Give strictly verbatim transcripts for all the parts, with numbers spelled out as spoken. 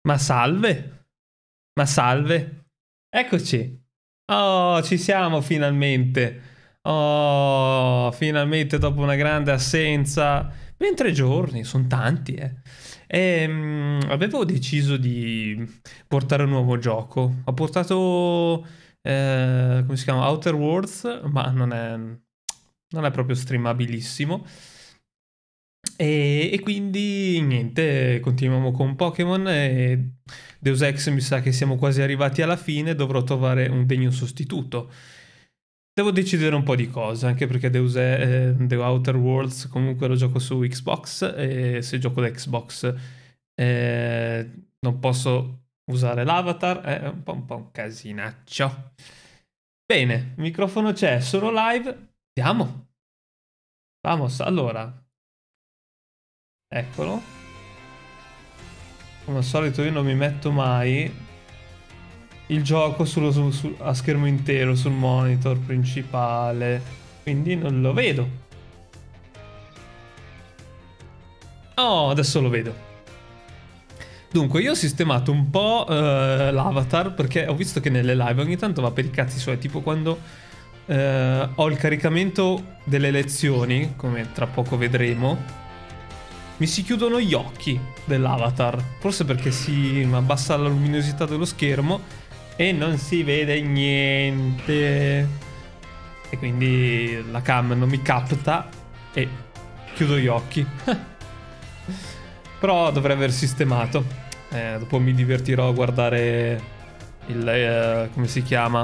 Ma salve. Ma salve. Eccoci. Oh, ci siamo finalmente. Oh, finalmente dopo una grande assenza. Ben tre giorni, sono tanti, eh. E, mm, avevo deciso di portare un nuovo gioco. Ho portato, eh, come si chiama? Outer Worlds, ma non è, non è proprio streamabilissimo. E, e quindi niente, continuiamo con Pokémon e Deus Ex mi sa che siamo quasi arrivati alla fine, dovrò trovare un degno sostituto. Devo decidere un po' di cose, anche perché Deus e- eh, The Outer Worlds comunque lo gioco su Xbox e se gioco da Xbox eh, non posso usare l'avatar, è un po' un, po' un casinaccio. Bene, il microfono c'è, sono live, andiamo. Vamos, allora, eccolo. Come al solito io non mi metto mai il gioco sullo- su- su- a schermo intero sul monitor principale, quindi non lo vedo. Oh, adesso lo vedo. Dunque, io ho sistemato un po' eh, l'avatar perché ho visto che nelle live ogni tanto va per i cazzi suoi, tipo quando eh, ho il caricamento delle lezioni, come tra poco vedremo, mi si chiudono gli occhi dell'avatar, forse perché si abbassa la luminosità dello schermo e non si vede niente. E quindi la cam non mi capta e chiudo gli occhi. Però dovrei aver sistemato. Eh, dopo mi divertirò a guardare il... Eh, come si chiama?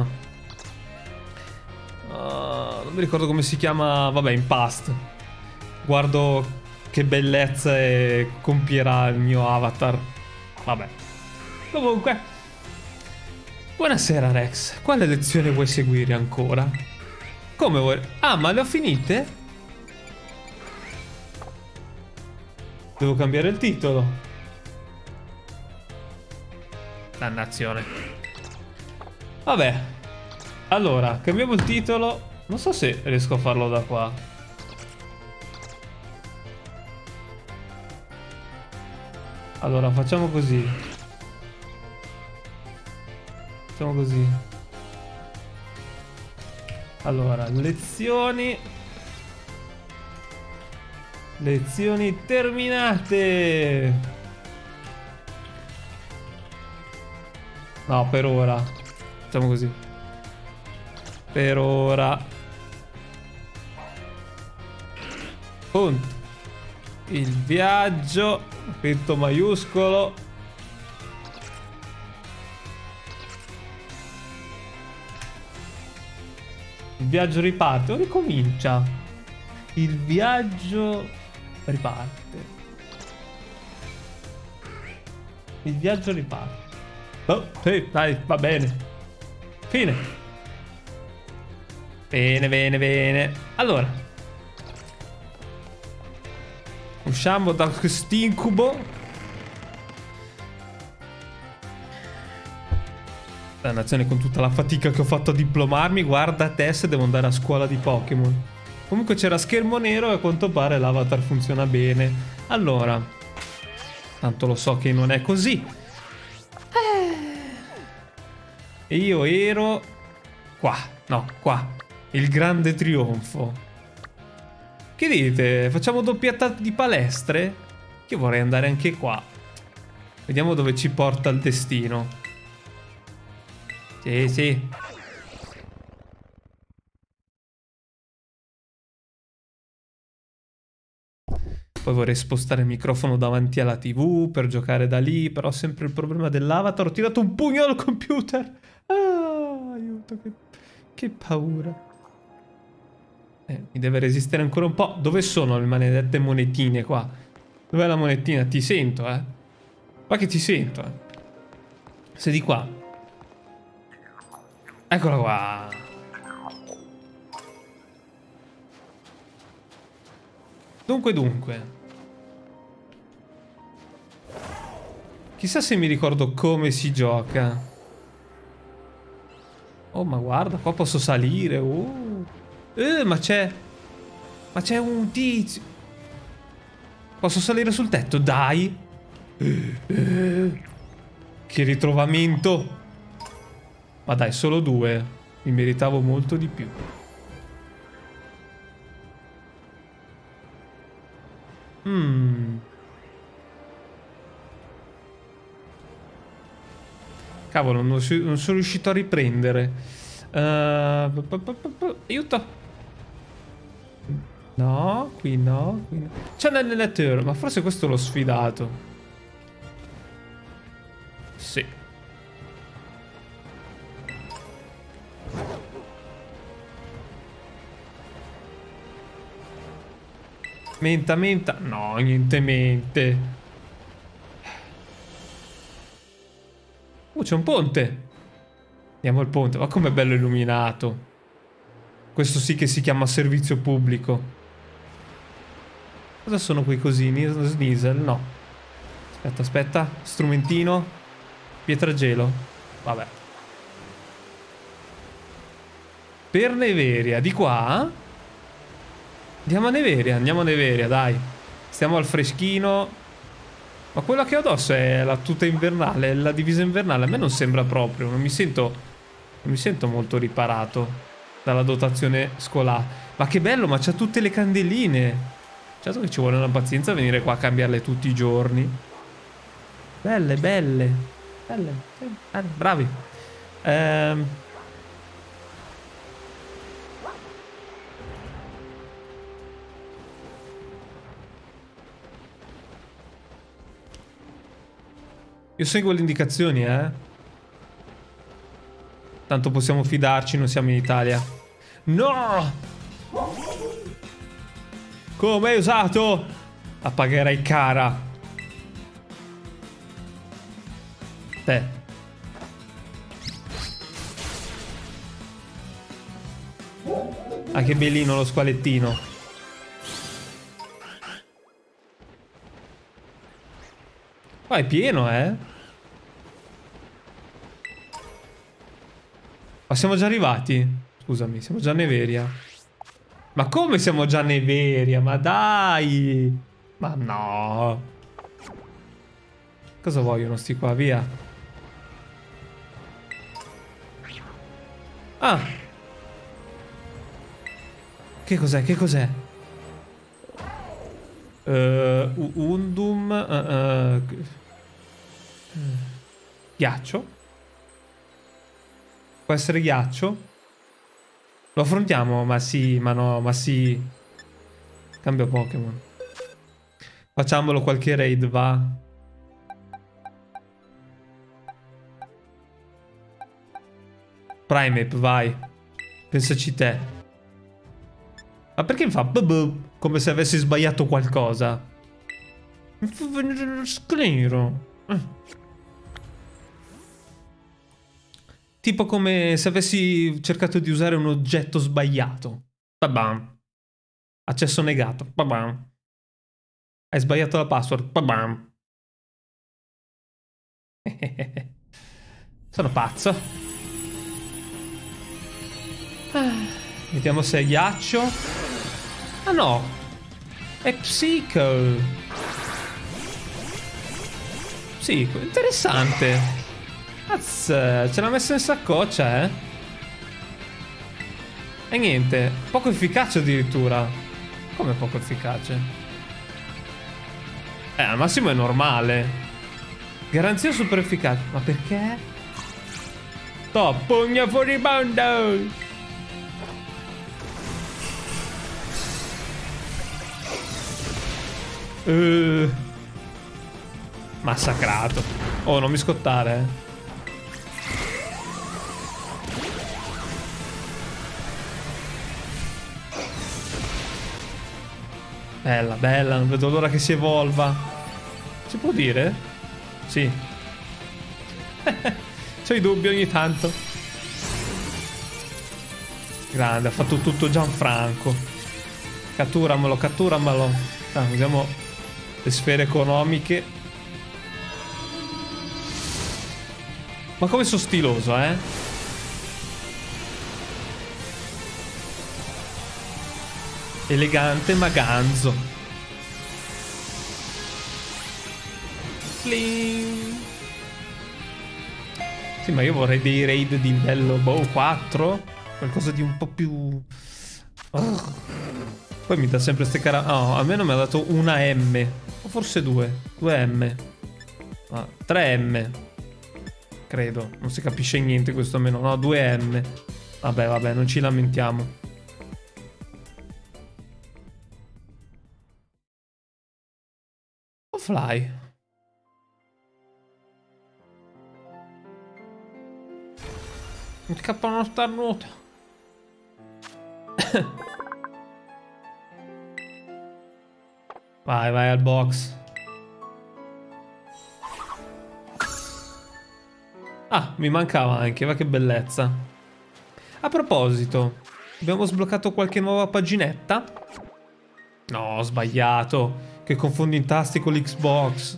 Uh, non mi ricordo come si chiama. Vabbè, in past. Guardo che bellezza e compierà il mio avatar. Vabbè. Comunque. Buonasera Rex. Quale lezione vuoi seguire ancora? Come vuoi? Ah, ma le ho finite? Devo cambiare il titolo. Dannazione. Vabbè. Allora, cambiamo il titolo. Non so se riesco a farlo da qua. Allora, facciamo così. Facciamo così. Allora, lezioni. Lezioni terminate. No, per ora. Facciamo così. Per ora. Punto. Il viaggio. Scritto maiuscolo. Il viaggio riparte o ricomincia? Il viaggio riparte. Il viaggio riparte. Oh, sì, dai, va bene. Fine. Bene, bene, bene. Allora. Usciamo da quest'incubo. Dannazione, con tutta la fatica che ho fatto a diplomarmi, guarda te se devo andare a scuola di Pokémon. Comunque c'era schermo nero e a quanto pare l'avatar funziona bene. Allora, tanto lo so che non è così. E io ero qua, no, qua. Il grande trionfo. Che dite? Facciamo doppietta di palestre? Io vorrei andare anche qua. Vediamo dove ci porta il destino. Sì, sì. Poi vorrei spostare il microfono davanti alla tivù per giocare da lì, però sempre il problema dell'avatar. Ho tirato un pugno al computer. Ah, aiuto, che, che paura. Eh, mi deve resistere ancora un po'. Dove sono le maledette monetine qua? Dov'è la monetina? Ti sento, eh. Qua che ti sento, eh. Sei di qua. Eccola qua. Dunque, dunque. Chissà se mi ricordo come si gioca. Oh, ma guarda, qua posso salire. Uh. Eh, ma c'è... Ma c'è un tizio. Posso salire sul tetto? Dai. Eh, eh. Che ritrovamento. Ma dai, solo due. Mi meritavo molto di più. Mmm. Cavolo, non, si, non sono riuscito a riprendere. Uh, aiuto. No, qui no, qui no. C'è l'allenatore, ma forse questo l'ho sfidato. Sì. Menta, menta. No, niente mente. Uh, c'è un ponte. Andiamo al ponte. Ma com'è bello illuminato. Questo sì che si chiama servizio pubblico. Cosa sono quei cosini? Sneasel? No. Aspetta, aspetta. Strumentino. Pietragelo. Vabbè. Per Neveria. Di qua? Andiamo a Neveria, andiamo a Neveria, dai. Stiamo al freschino. Ma quella che ho addosso è la tuta invernale, la divisa invernale. A me non sembra proprio, non mi sento... Non mi sento molto riparato dalla dotazione scolare. Ma che bello, ma c'ha tutte le candeline. Certo che ci vuole una pazienza a venire qua a cambiarle tutti i giorni. Belle, belle. Belle, sì, belle, bravi. Ehm... Io seguo le indicazioni, eh. Tanto possiamo fidarci, non siamo in Italia. No! Come hai usato? La pagherai cara. Te. Ah, che bellino lo squalettino. Qua è pieno, eh? Ma siamo già arrivati? Scusami, siamo già a Neveria. Ma come siamo già a Neveria? Ma dai! Ma no! Cosa vogliono sti qua? Via! Ah! Che cos'è? Che cos'è? Uh, Undum... Uh, uh, ghiaccio? Può essere ghiaccio? Lo affrontiamo? Ma sì, ma no, ma sì. Cambio Pokémon. Facciamolo qualche raid, va. Primeape, vai. Pensaci te. Ma perché mi fa buh, come se avessi sbagliato qualcosa? Mi fa venire lo sclero. Tipo come se avessi cercato di usare un oggetto sbagliato. Babam. Accesso negato. Babam. Hai sbagliato la password. Babam. Sono pazzo. Ah, vediamo se è ghiaccio. Ah no. È Psycho. Psycho. Interessante. Cazzo, ce l'ha messa in saccoccia, eh? E niente, poco efficace addirittura. Come poco efficace? Eh, al massimo è normale. Garanzia super efficace. Ma perché? Top, pugno furibondo! Uh, massacrato. Oh, non mi scottare, eh. Bella, bella, non vedo l'ora che si evolva. Si può dire? Sì. C'ho i dubbi ogni tanto. Grande, ha fatto tutto Gianfranco. Catturamelo, catturamelo. Ah, usiamo le sfere economiche. Ma come sono stiloso, eh? Elegante ma ganzo. Pling. Sì, ma io vorrei dei raid di livello, boh, quattro? Qualcosa di un po' più... Oh. Poi mi dà sempre ste cara... Oh, almeno mi ha dato una M. O forse due. Due M. Ah, tre M. Credo. Non si capisce niente questo almeno. No, due M. Vabbè, vabbè, non ci lamentiamo. Oh, fly. Mi scappa una starnuta. Vai, vai al box. Ah, mi mancava anche, va che bellezza. A proposito, abbiamo sbloccato qualche nuova paginetta? No, ho sbagliato. Che confondi i tasti con l'Xbox.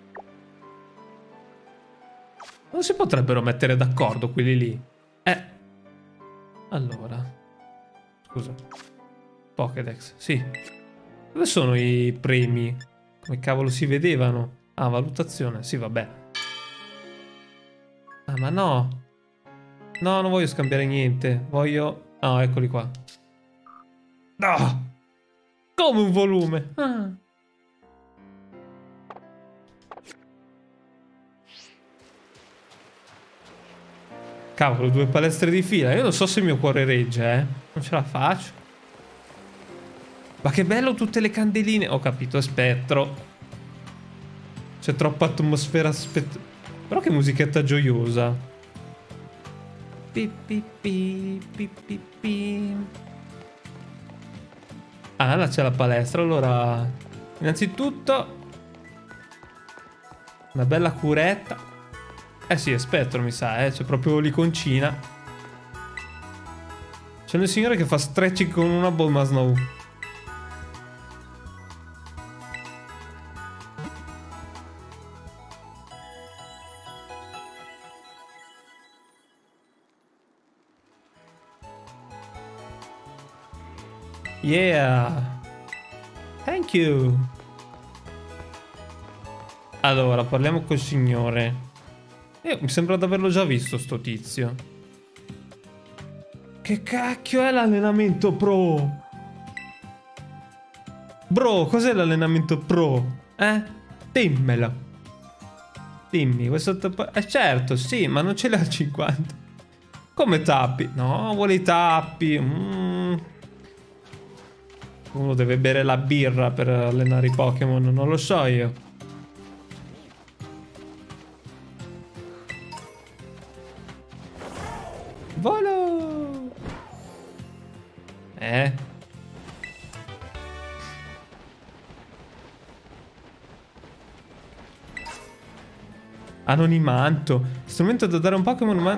Non si potrebbero mettere d'accordo quelli lì? Eh. Allora. Scusa. Pokédex, sì. Dove sono i premi? Come cavolo si vedevano? Ah, valutazione, sì, vabbè. Ah, ma no. No, non voglio scambiare niente. Voglio... No, eccoli qua. Ah! Come un volume. Ah. Cavolo, due palestre di fila. Io non so se il mio cuore regge, eh. Non ce la faccio. Ma che bello tutte le candeline. Ho capito, è spettro. C'è troppa atmosfera spettro. Però che musichetta gioiosa. Pi, pi, pi, pi, pi, pi. Ah, là c'è la palestra. Allora, innanzitutto una bella curetta. Eh sì, è spettro mi sa, eh. C'è proprio l'iconcina. C'è un signore che fa stretching con una bomba snow. Yeah. Thank you. Allora, parliamo col signore. Io, mi sembra di averlo già visto sto tizio. Che cacchio è l'allenamento pro? Bro, cos'è l'allenamento pro? Eh? Dimmelo. Dimmi, questo... Eh certo, sì, ma non ce l'ha al cinquanta. Come tappi? No, vuole i tappi. Mm. Uno deve bere la birra per allenare i Pokémon, non lo so io. Volo! Eh? Anonimato. Strumento da dare a un Pokémon, ma...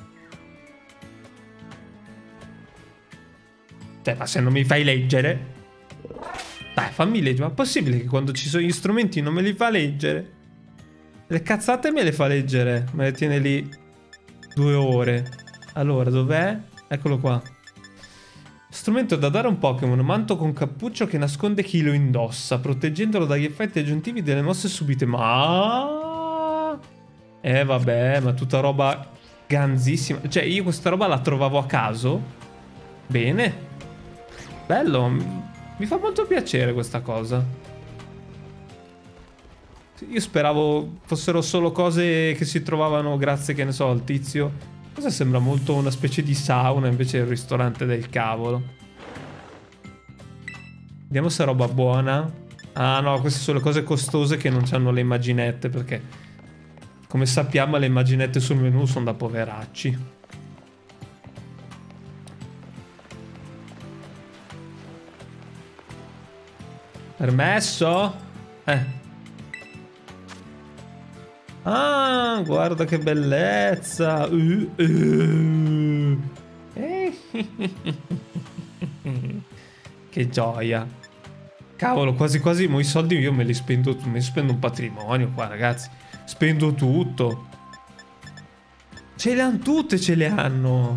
Cioè, ma se non mi fai leggere... Dai, fammi leggere. Ma è possibile che quando ci sono gli strumenti non me li fa leggere? Le cazzate me le fa leggere. Me le tiene lì due ore. Allora, dov'è? Eccolo qua. Strumento da dare a un Pokémon. Manto con cappuccio che nasconde chi lo indossa, proteggendolo dagli effetti aggiuntivi delle mosse subite. Ma... Eh, vabbè, ma tutta roba ganzissima. Cioè, io questa roba la trovavo a caso. Bene. Bello. Mi fa molto piacere questa cosa. Io speravo fossero solo cose che si trovavano grazie, che ne so, al tizio. Cosa sembra molto una specie di sauna, invece è il ristorante del cavolo. Vediamo se è roba buona. Ah no, queste sono le cose costose che non hanno le immaginette, perché come sappiamo le immaginette sul menu sono da poveracci. Permesso? Eh. Ah, guarda che bellezza. Uh, uh. Che gioia. Cavolo, quasi quasi mo i soldi io me li spendo, me li spendo un patrimonio qua, ragazzi. Spendo tutto. Ce le hanno tutte, ce le hanno.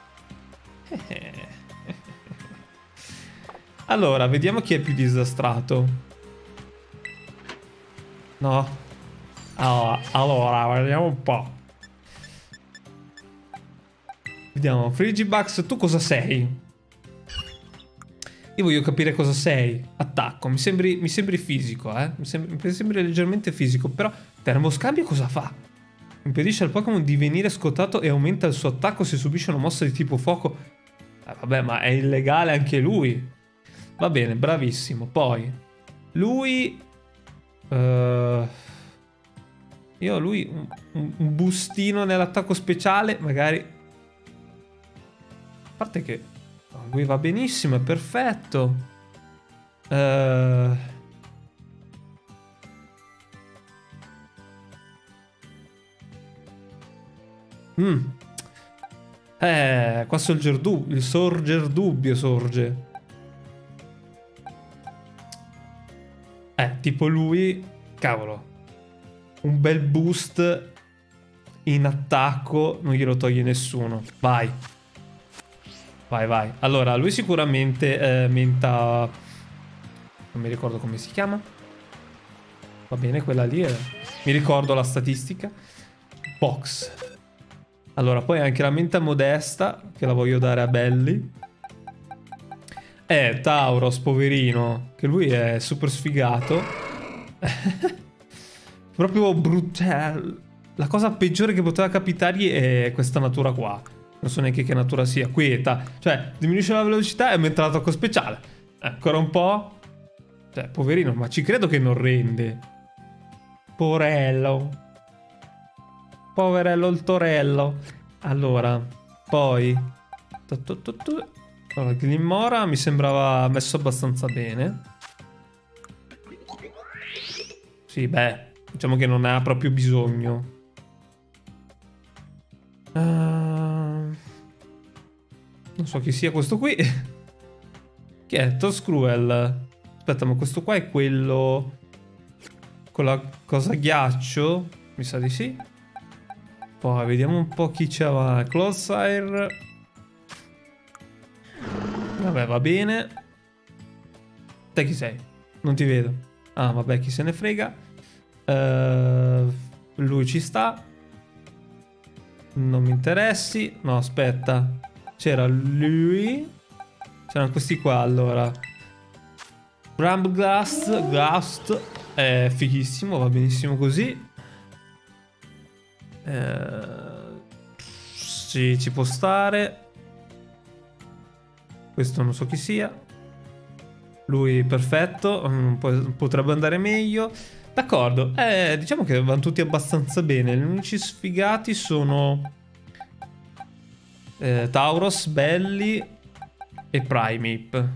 Allora, vediamo chi è più disastrato. No. Allora, allora, vediamo un po'. Vediamo, Frigibax, tu cosa sei? Io voglio capire cosa sei. Attacco, mi sembri, mi sembri fisico, eh? Mi sembri, mi sembri leggermente fisico, però termoscambio cosa fa? Impedisce al Pokémon di venire scottato e aumenta il suo attacco se subisce una mossa di tipo fuoco. Eh, vabbè, ma è illegale anche lui. Va bene, bravissimo. Poi, lui... Uh, io a lui un, un, un bustino nell'attacco speciale, magari... A parte che... Lui va benissimo, è perfetto. Uh... Mm. Eh, qua sorge il, du il sorger dubbio, sorge. Eh, tipo lui, cavolo, un bel boost in attacco non glielo toglie nessuno. Vai. Vai, vai. Allora, lui sicuramente eh, menta... Non mi ricordo come si chiama. Va bene, quella lì è... Mi ricordo la statistica. Box. Allora, poi anche la menta modesta, che la voglio dare a Belly. Eh, Tauros, poverino. Che lui è super sfigato. Proprio brutto. La cosa peggiore che poteva capitargli è questa natura qua. Non so neanche che natura sia. Quieta. Cioè, diminuisce la velocità e aumenta l'attacco speciale. Eh, ancora un po'. Cioè, poverino, ma ci credo che non rende. Porello. Poverello il torello. Allora, poi... Tu, tu, tu, tu. Allora, Glimmora mi sembrava messo abbastanza bene. Sì, beh, diciamo che non ha proprio bisogno. Uh, non so chi sia questo qui. Chi è? Toscruel. Aspetta, ma questo qua è quello con la cosa ghiaccio? Mi sa di sì. Poi vediamo un po' chi c'era. Clodsire. Vabbè, va bene. Te chi sei? Non ti vedo. Ah, vabbè, chi se ne frega. Uh, lui ci sta. Non mi interessi. No, aspetta. C'era lui. C'erano questi qua, allora. Brambleghast. Ghast. È fighissimo, va benissimo così. Eh, sì, ci può stare. Questo non so chi sia. Lui perfetto. Potrebbe andare meglio. D'accordo. Eh, diciamo che vanno tutti abbastanza bene. Gli unici sfigati sono eh, Tauros, Belly e Primeape.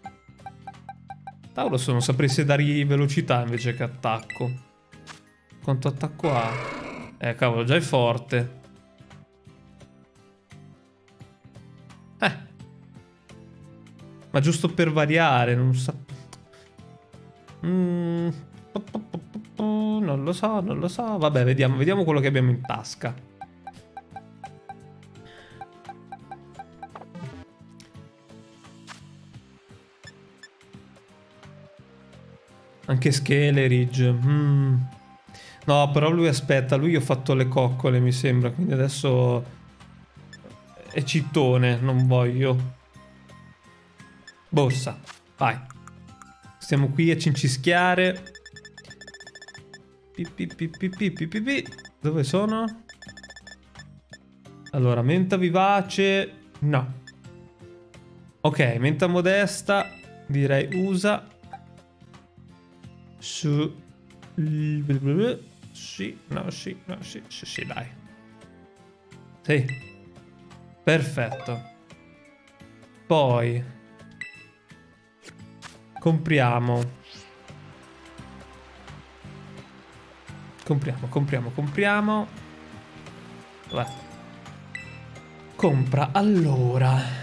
Tauros non saprei se dargli velocità invece che attacco. Quanto attacco ha? Eh, cavolo, già è forte. Eh. Ma giusto per variare, non so. Mm. Non lo so, non lo so. Vabbè, vediamo, vediamo quello che abbiamo in tasca. Anche Skeleridge. Mm. No, però lui aspetta, lui ho fatto le coccole, mi sembra. Quindi adesso è cittone, non voglio. Borsa, vai. Stiamo qui a cincischiare. Pi, pi, pi, pi, pi, pi, pi, pi. Dove sono? Allora, menta vivace. No. Ok, menta modesta. Direi usa. Su. Sì, no, sì, no, sì, sì, sì, dai. Sì. Perfetto. Poi compriamo. Compriamo, compriamo, compriamo. Vai. Compra allora.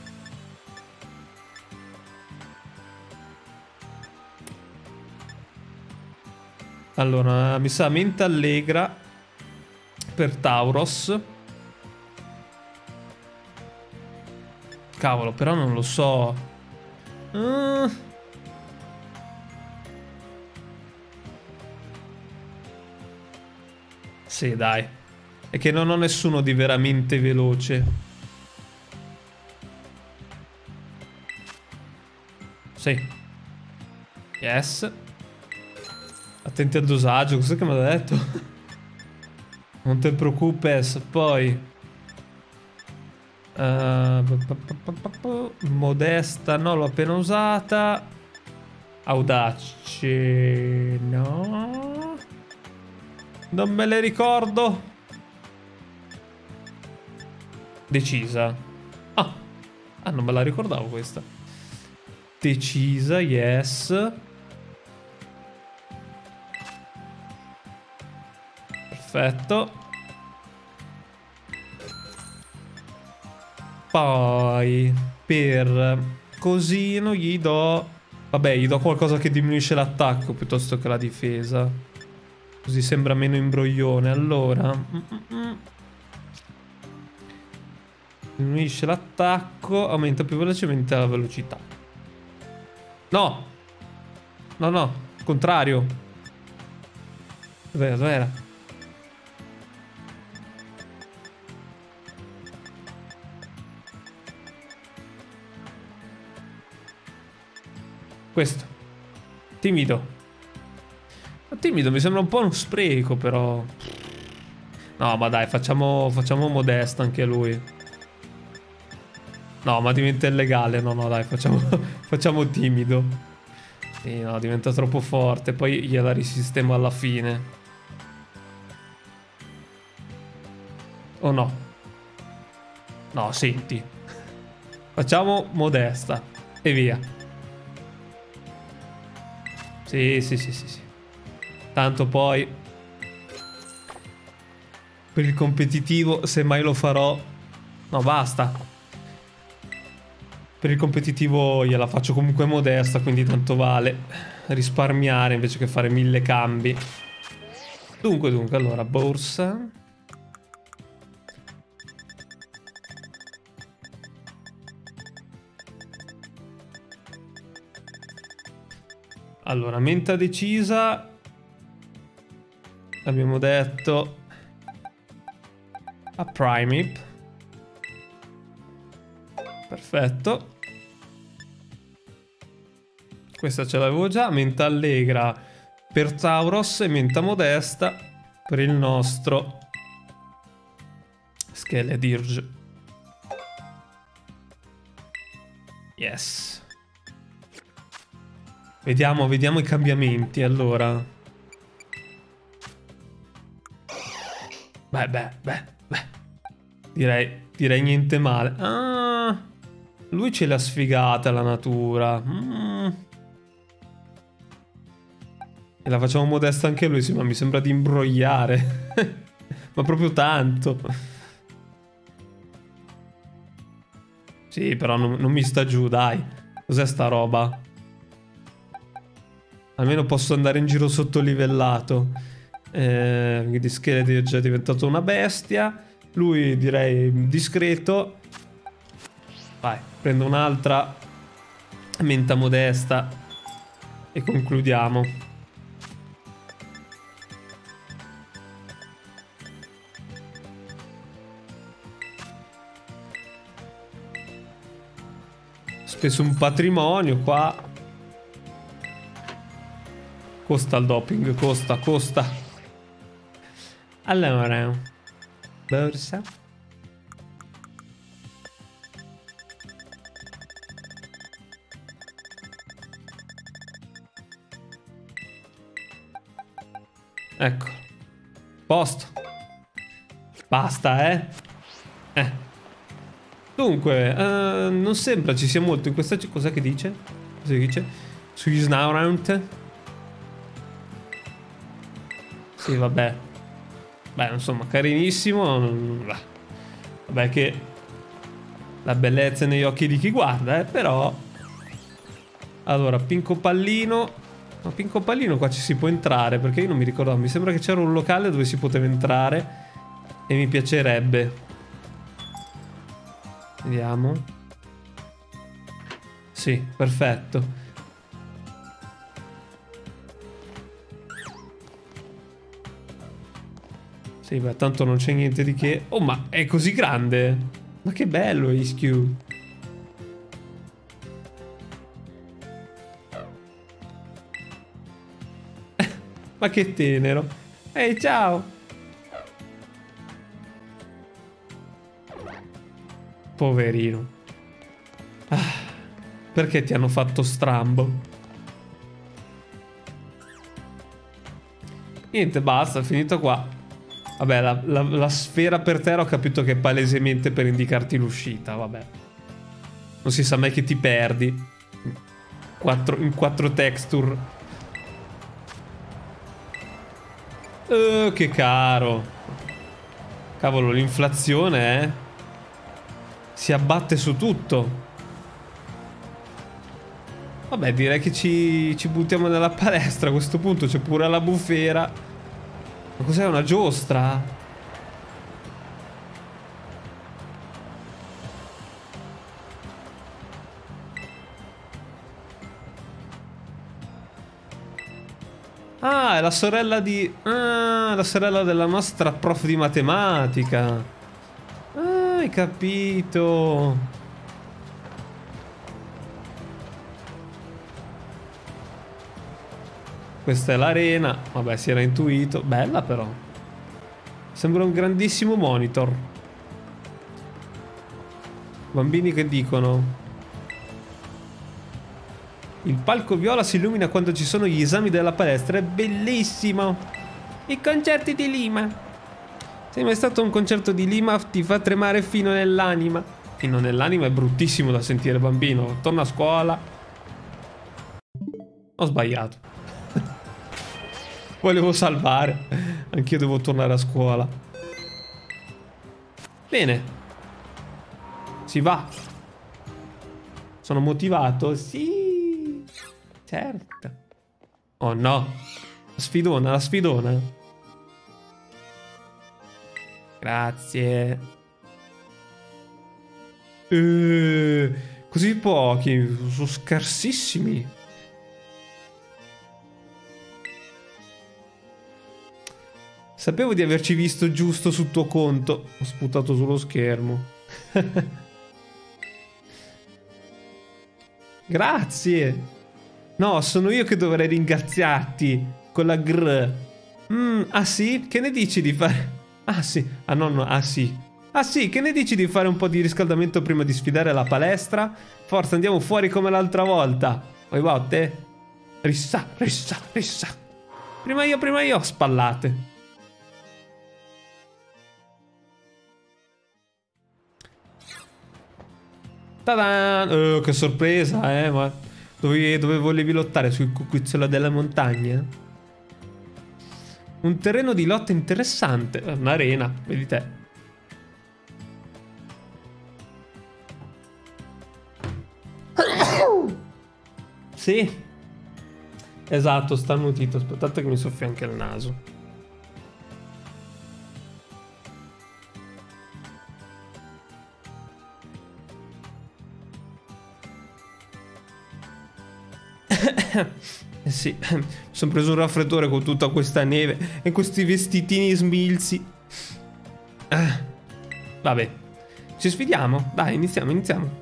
Allora, mi sa menta allegra per Tauros. Cavolo, però non lo so. Uh. Sì, dai. È che non ho nessuno di veramente veloce. Sì. Yes. Attenti al dosaggio. Cos'è che mi ha detto? Non te preoccupes. Poi... Uh, modesta, no, l'ho appena usata. Audace, no. Non me le ricordo. Decisa. Ah, ah non me la ricordavo questa. Decisa, yes. Perfetto. Poi per cosino gli do... Vabbè, gli do qualcosa che diminuisce l'attacco piuttosto che la difesa. Così sembra meno imbroglione. Allora... Mm -mm. Diminuisce l'attacco, aumenta più velocemente la velocità. No! No, no, contrario. Dov'era, dov'era? Questo. Timido. Ma timido mi sembra un po' uno spreco, però. No, ma dai, facciamo, facciamo modesto anche lui. No, ma diventa illegale. No, no, dai, facciamo, facciamo timido. Sì, no, diventa troppo forte. Poi gliela risistemo alla fine. O no? No, senti. Facciamo modesta. E via. Sì, sì, sì, sì, sì. Tanto poi per il competitivo, se mai lo farò... No, basta. Per il competitivo gliela faccio comunque modesta, quindi tanto vale risparmiare invece che fare mille cambi. Dunque, dunque, allora, borsa. Allora, menta decisa. Abbiamo detto a Primip. Perfetto. Questa ce l'avevo già. Menta allegra per Tauros e menta modesta per il nostro Skeledirge. Yes. Vediamo, vediamo i cambiamenti, allora. Beh, beh, beh, beh. Direi, direi niente male. Ah, lui ce l'ha sfigata la natura. Mm. E la facciamo modesta anche lui, sì, ma mi sembra di imbrogliare. Ma proprio tanto. Sì, però non, non mi sta giù, dai. Cos'è sta roba? Almeno posso andare in giro sottolivellato. Eh, quindi Skeletor è già diventato una bestia. Lui direi discreto. Vai, prendo un'altra menta modesta e concludiamo. Ho speso un patrimonio qua. Costa il doping, costa, costa. Allora, borsa. Ecco. Posto. Basta, eh. Eh. Dunque, uh, non sembra ci sia molto in questa... Cos'è che dice? Cosa dice? Sui Snaurant. Sì, vabbè. Beh, insomma, carinissimo. Vabbè che la bellezza è negli occhi di chi guarda, eh, però. Allora, Pinco Pallino. Ma Pinco Pallino qua ci si può entrare, perché io non mi ricordavo. Mi sembra che c'era un locale dove si poteva entrare e mi piacerebbe. Vediamo. Sì, perfetto. Sì, beh, tanto non c'è niente di che. Oh, ma è così grande? Ma che bello H Q. Ma che tenero. Ehi, ciao. Poverino. Ah, perché ti hanno fatto strambo? Niente, basta, è finito qua. Vabbè, la, la, la sfera per terra ho capito che è palesemente per indicarti l'uscita, vabbè. Non si sa mai che ti perdi. Quattro, in quattro texture. Uh, che caro. Cavolo, l'inflazione, eh. Si abbatte su tutto. Vabbè, direi che ci, ci buttiamo nella palestra a questo punto. C'è pure la bufera. Ma cos'è, una giostra? Ah, è la sorella di... Ah, la sorella della nostra prof di matematica. Ah, hai capito. Questa è l'arena. Vabbè, si era intuito. Bella però. Sembra un grandissimo monitor. Bambini che dicono... Il palco viola si illumina quando ci sono gli esami della palestra. È bellissimo. I concerti di Lima. Sei mai stato a un concerto di Lima? Ti fa tremare fino nell'anima. Fino nell'anima è bruttissimo da sentire, bambino. Torna a scuola. Ho sbagliato. Volevo salvare. Anch'io devo tornare a scuola. Bene. Si va. Sono motivato? Sì. Certo. Oh no. La sfidona, la sfidona. Grazie. Eh, così pochi. Sono scarsissimi. Sapevo di averci visto giusto sul tuo conto. Ho sputato sullo schermo. Grazie. No, sono io che dovrei ringraziarti. Con la gr. Mm, ah sì? Che ne dici di fare... Ah sì. Ah no, no, ah sì. Ah sì, che ne dici di fare un po' di riscaldamento prima di sfidare la palestra? Forza, andiamo fuori come l'altra volta. Oi botte? Rissa, rissa, rissa. Prima io, prima io. Spallate. Ta-da! Oh, che sorpresa, eh, ma... Dove, dove volevi lottare? Sul cucuzzolo della montagna? Un terreno di lotta interessante. Un'arena, vedi te. Sì. Esatto, sta annutito. Aspettate che mi soffia anche il naso. Eh sì, mi sono preso un raffreddore con tutta questa neve e questi vestitini smilzi. Ah, vabbè, ci sfidiamo? Dai, iniziamo, iniziamo.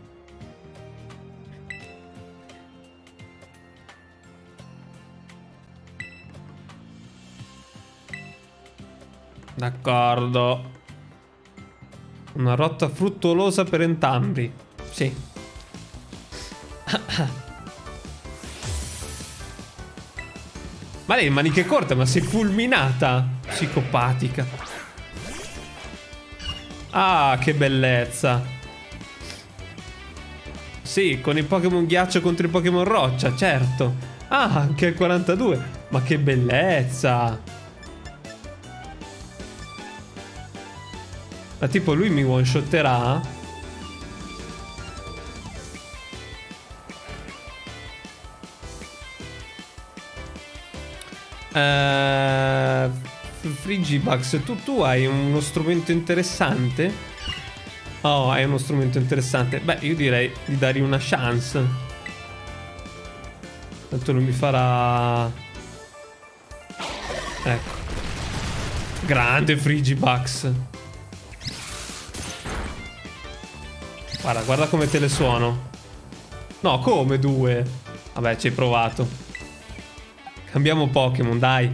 D'accordo. Una rotta fruttolosa per entrambi. Sì. Ma lei maniche corte, ma sei fulminata. Psicopatica. Ah, che bellezza. Sì, con i Pokémon ghiaccio contro i Pokémon roccia, certo. Ah, anche il quarantadue. Ma che bellezza. Ma tipo lui mi one-shotterà? Uh, Frigibax, tu, tu hai uno strumento interessante? Oh, hai uno strumento interessante. Beh, io direi di dargli una chance. Tanto non mi farà... Ecco. Grande Frigibax. Guarda, guarda come te le suono. No, come due? Vabbè, ci hai provato. Cambiamo Pokémon, dai.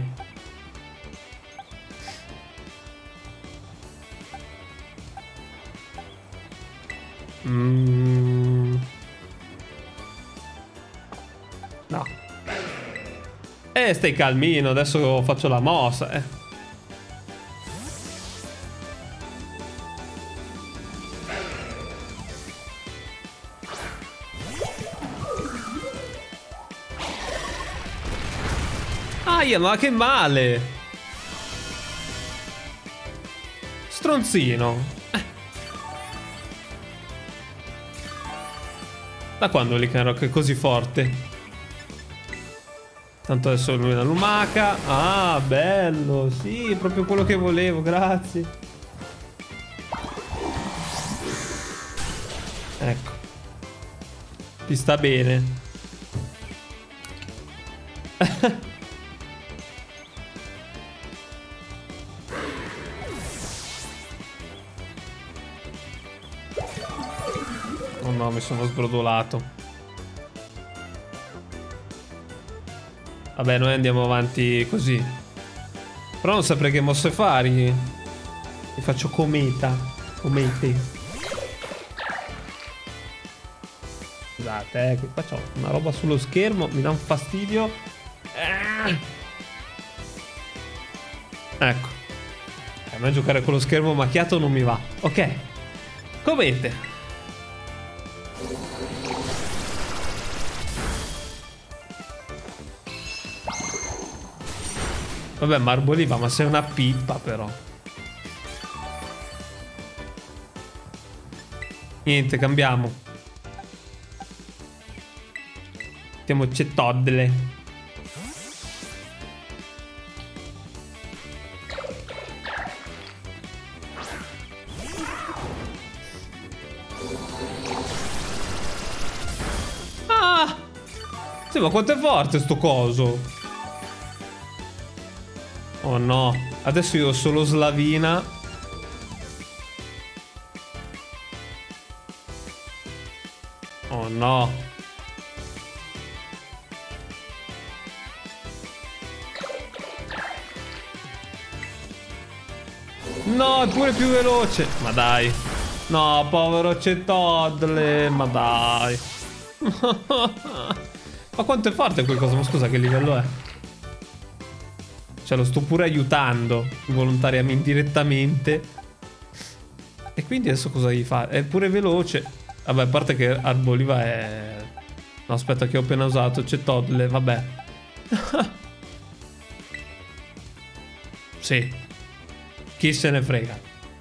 Mm. No. Eh, stai calmino, adesso faccio la mossa, eh. Aia, ma che male! Stronzino. Eh. Da quando Lycanroc è così forte? Tanto adesso lui è una lumaca. Ah, bello. Sì, proprio quello che volevo, grazie. Ecco. Ti sta bene. Oh no, mi sono sbrodolato. Vabbè, noi andiamo avanti così. Però non saprei che mosse fargli. Mi faccio cometa. Comete. Scusate, eh, che qua c'ho una roba sullo schermo. Mi dà un fastidio. Ah! Ecco. A me giocare con lo schermo macchiato non mi va. Ok. Comete. Vabbè, Marboliva, ma sei una pippa però. Niente, cambiamo. Mettiamo Cetoddle. Ah! Sì, ma quanto è forte sto coso? Oh no, adesso io ho solo Slavina. Oh no. No, è pure più veloce. Ma dai. No, povero Cetoddle. Ma dai. Ma quanto è forte quel coso? Ma scusa, che livello è? Cioè lo sto pure aiutando involontariamente, indirettamente. E quindi adesso cosa gli fa? È pure veloce. Vabbè, a parte che Arboliva è... No, aspetta, che ho appena usato Cetoddle, vabbè. Sì. Chi se ne frega.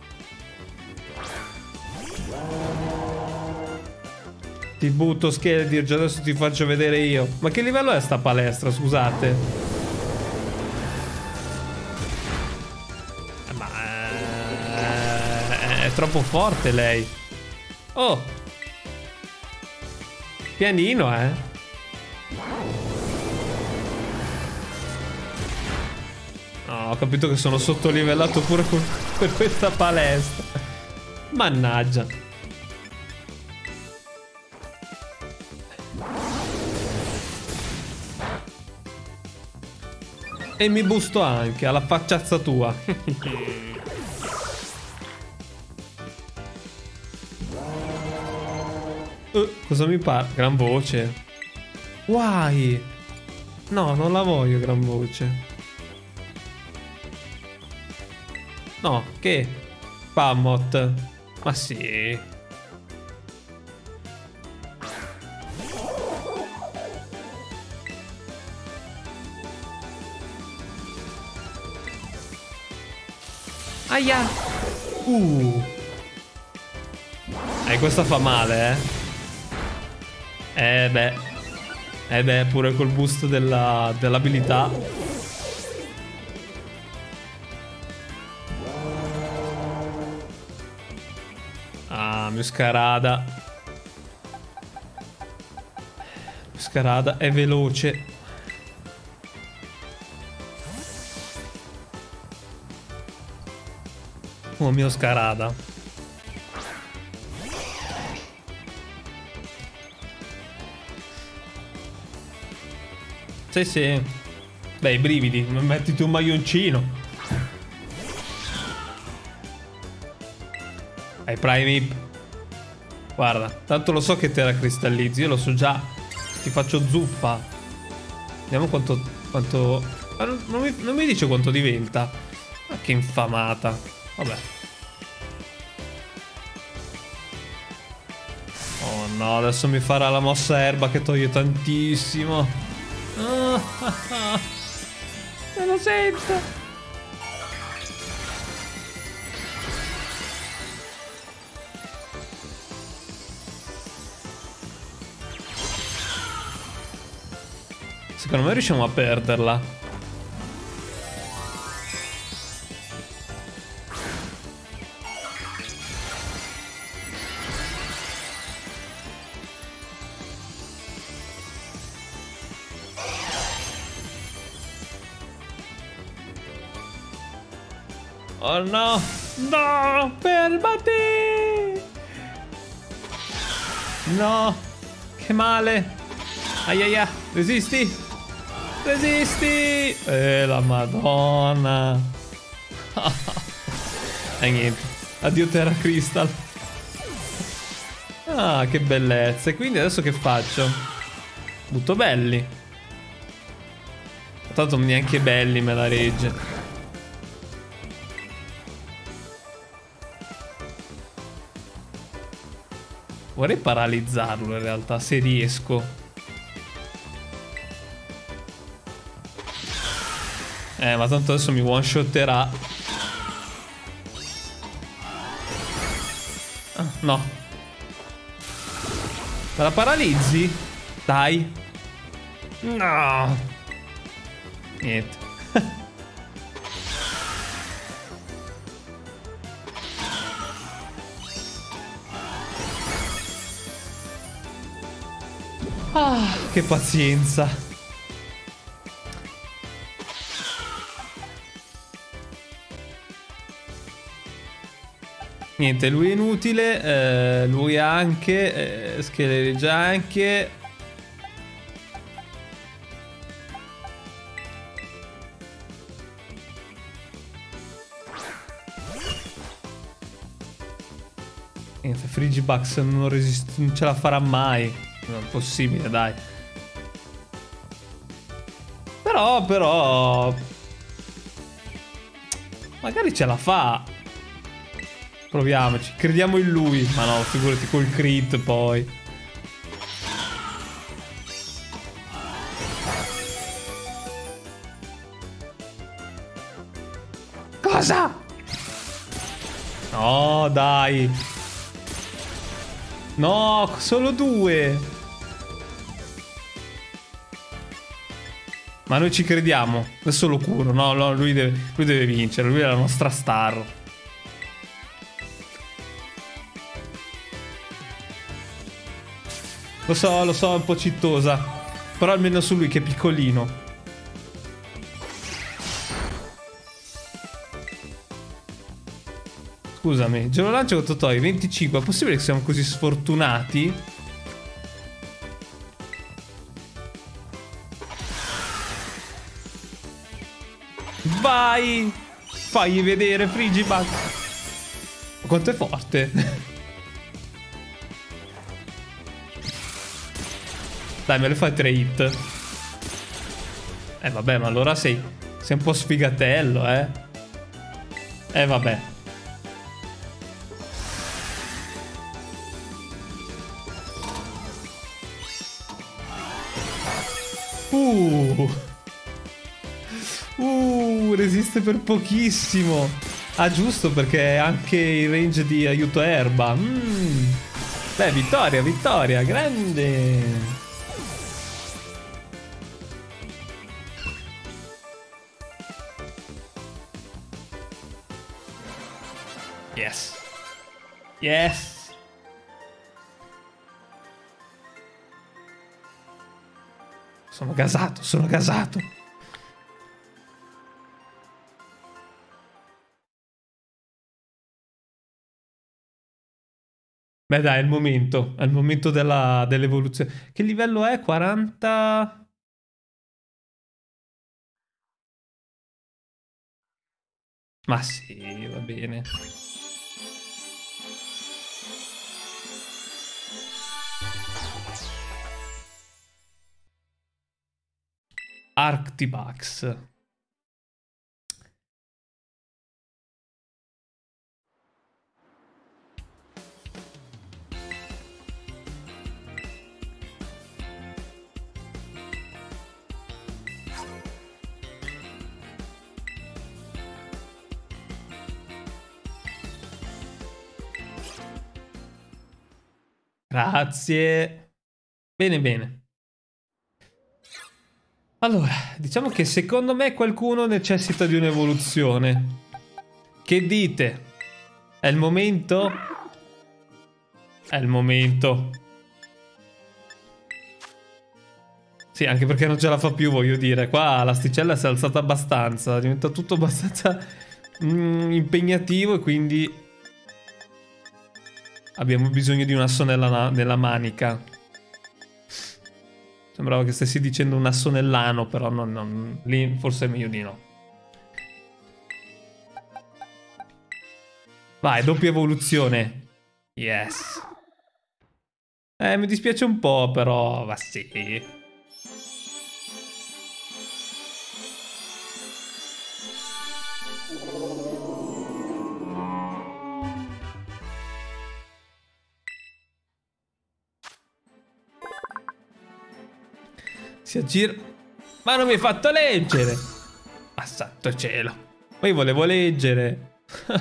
Ti butto Skeledir, già adesso ti faccio vedere io. Ma che livello è sta palestra, scusate? È troppo forte lei. Oh. Pianino, eh. No, ho capito che sono sottolivellato pure con, per questa palestra. Mannaggia. E mi busto anche alla facciazza tua. Uh, cosa mi pare? Gran voce. Guai. No, non la voglio gran voce. No, che? Pamot. Ma sì. Aia. Uh. E eh, questa fa male, eh. Eh beh. Eh beh, pure col boost della, dell'abilità. Ah, Muscarada. Muscarada è veloce. Oh mio Scarada. Sì, sì. Beh, i brividi, mettiti un maglioncino. Hai Prime. Guarda, tanto lo so che te la cristallizzi, io lo so già. Ti faccio zuffa. Vediamo quanto... quanto... Ah, non, non, mi, non mi dice quanto diventa. Ma che infamata. Vabbè. Oh no, adesso mi farà la mossa erba che toglie tantissimo. Ah, ah, ah. Me lo sento. Secondo me riusciamo a perderla. Oh no! No! Fermati! No! Che male! Aiaia! Resisti! Resisti! Eh, la madonna! E niente. Addio Terra Crystal. Ah, che bellezza. E quindi adesso che faccio? Butto belli. Tanto neanche belli me la regge. Vorrei paralizzarlo in realtà, se riesco. Eh, ma tanto adesso mi one-shotterà. Ah, no. Me la paralizzi? Dai. No. Niente. Ah, che pazienza. Niente, lui è inutile. Eh, lui anche. Eh, Schelereggia anche. Niente, Frigibax non, resist- non ce la farà mai. Non è possibile, dai. Però, però... magari ce la fa. Proviamoci. Crediamo in lui. Ma no, figurati col crit poi. Cosa? No, dai. No, solo due. Ma noi ci crediamo. Adesso lo curo. No, no, lui deve, lui deve vincere. Lui è la nostra star. Lo so, lo so, è un po' cittosa. Però almeno su lui che è piccolino. Scusami, gelo lancio con Totoi venticinque. È possibile che siamo così sfortunati? Vai! Fagli vedere, Frigibax. Quanto è forte. Dai, me le fai tre hit. Eh vabbè, ma allora sei, sei un po' sfigatello, eh. Eh vabbè. Uh. Uh, resiste per pochissimo. Ah, giusto, perché è anche il range di aiuto erba. Mm. Beh, vittoria, vittoria, grande. Yes. Yes. Sono gasato, sono gasato. Beh dai, è il momento. È il momento della, dell'evoluzione. Che livello è? quaranta... Ma sì, va bene. Arctibax. Grazie. Bene, bene. Allora, diciamo che secondo me qualcuno necessita di un'evoluzione. Che dite? È il momento? È il momento. Sì, anche perché non ce la fa più, voglio dire. Qua l'asticella si è alzata abbastanza. Diventa tutto abbastanza mm, impegnativo e quindi abbiamo bisogno di un asso nella, nella manica. Sembrava che stessi dicendo un assonellano, però non, non, lì forse è meglio di no. Vai, doppia evoluzione. Yes. Eh, mi dispiace un po', però va sì. Si aggira... Ma non mi hai fatto leggere! Ma santo cielo. Poi volevo leggere.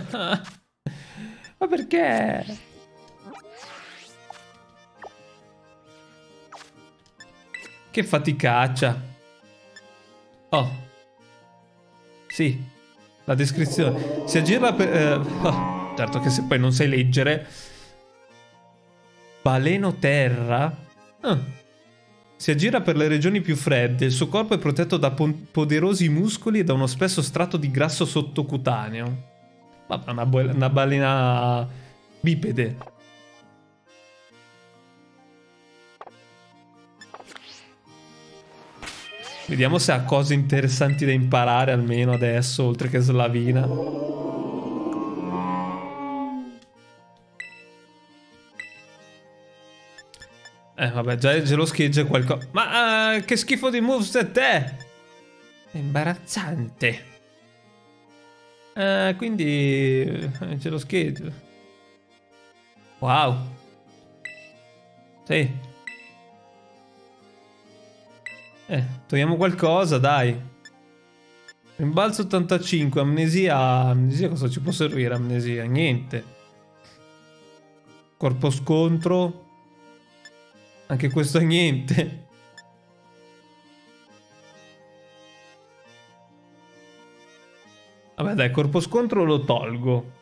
Ma perché? Che faticaccia. Oh. Sì. La descrizione. Si aggira per... Eh, oh, certo che se poi non sai leggere... Baleno terra? Ah. Si aggira per le regioni più fredde, il suo corpo è protetto da poderosi muscoli e da uno spesso strato di grasso sottocutaneo. Vabbè, una, una balena bipede. Vediamo se ha cose interessanti da imparare almeno adesso, oltre che slavina. Eh, vabbè, già, già lo scheggia qualcosa. Ma uh, che schifo di moveset è! È imbarazzante. Uh, quindi... Uh, ce lo scheggia. Wow. Sì. Eh, togliamo qualcosa, dai. Rimbalzo ottantacinque, amnesia... Amnesia cosa ci può servire, amnesia? Niente. Corpo scontro... Anche questo è niente. Vabbè dai, corpo scontro lo tolgo.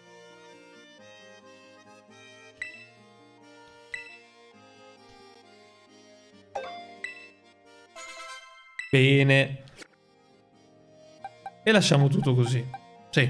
Bene. E lasciamo tutto così. Sì.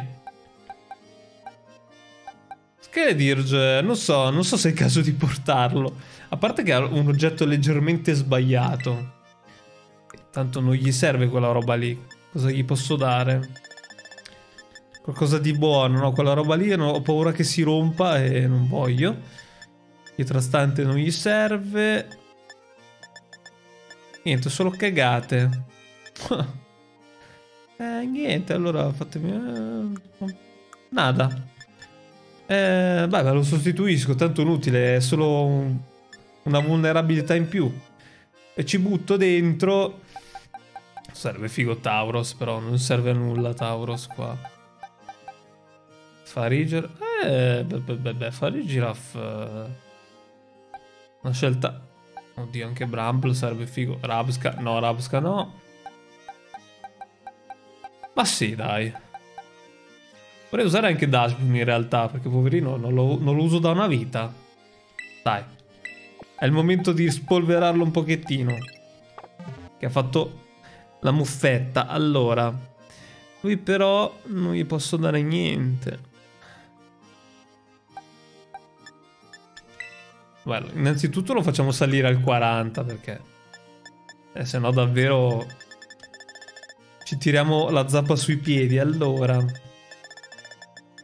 Skeledirge, non so, non so se è il caso di portarlo. A parte che ha un oggetto leggermente sbagliato. Tanto non gli serve quella roba lì. Cosa gli posso dare? Qualcosa di buono, no? Quella roba lì no, ho paura che si rompa e non voglio. Pietrastante non gli serve. Niente, solo cagate. eh, niente, allora fatemi... Eh, nada. Eh, beh, lo sostituisco, tanto inutile, è solo un, una vulnerabilità in più. E ci butto dentro... Serve figo Tauros, però non serve a nulla Tauros qua. Fariger... Eh, beh, beh, beh, beh Farigiraf... Eh, una scelta... Oddio, anche Bramble serve figo. Rabska... No, Rabska no. Ma sì, dai. Vorrei usare anche Dashboom in realtà, perché poverino non lo, non lo uso da una vita. Dai. È il momento di spolverarlo un pochettino. Che ha fatto la muffetta. Allora. Lui però non gli posso dare niente. Guarda, innanzitutto lo facciamo salire al quaranta, perché... Eh, se no davvero... Ci tiriamo la zappa sui piedi, allora...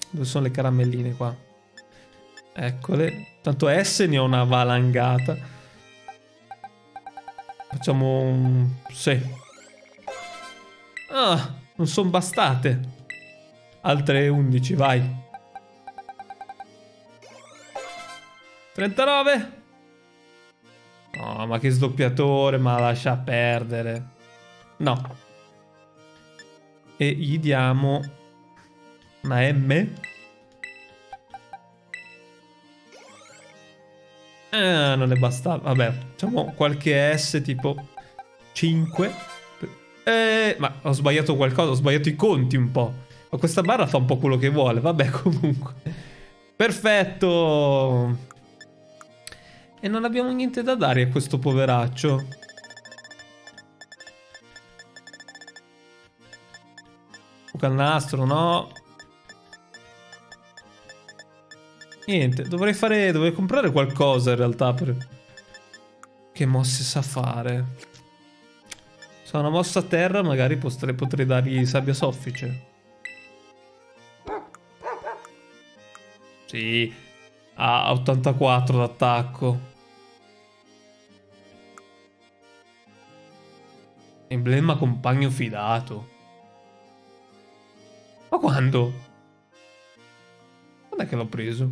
Dove sono le caramelline qua? Eccole. Tanto S ne ho una valangata. Facciamo un... sì. Ah, non sono bastate. Altre undici, vai. trentanove. No, ma che sdoppiatore, ma lascia perdere. No. E gli diamo una M. Ah, non è bastava. Vabbè, facciamo qualche S tipo cinque. Eh, ma ho sbagliato qualcosa, ho sbagliato i conti un po'. Ma questa barra fa un po' quello che vuole. Vabbè, comunque. Perfetto. E non abbiamo niente da dare a questo poveraccio. Cannastro, no. Niente, dovrei fare... dovrei comprare qualcosa in realtà per... Che mosse sa fare? Se ho una mossa a terra magari potrei, potrei dargli sabbia soffice. Sì. Ha ottantaquattro d'attacco. Emblema compagno fidato. Ma quando? Quando è che l'ho preso?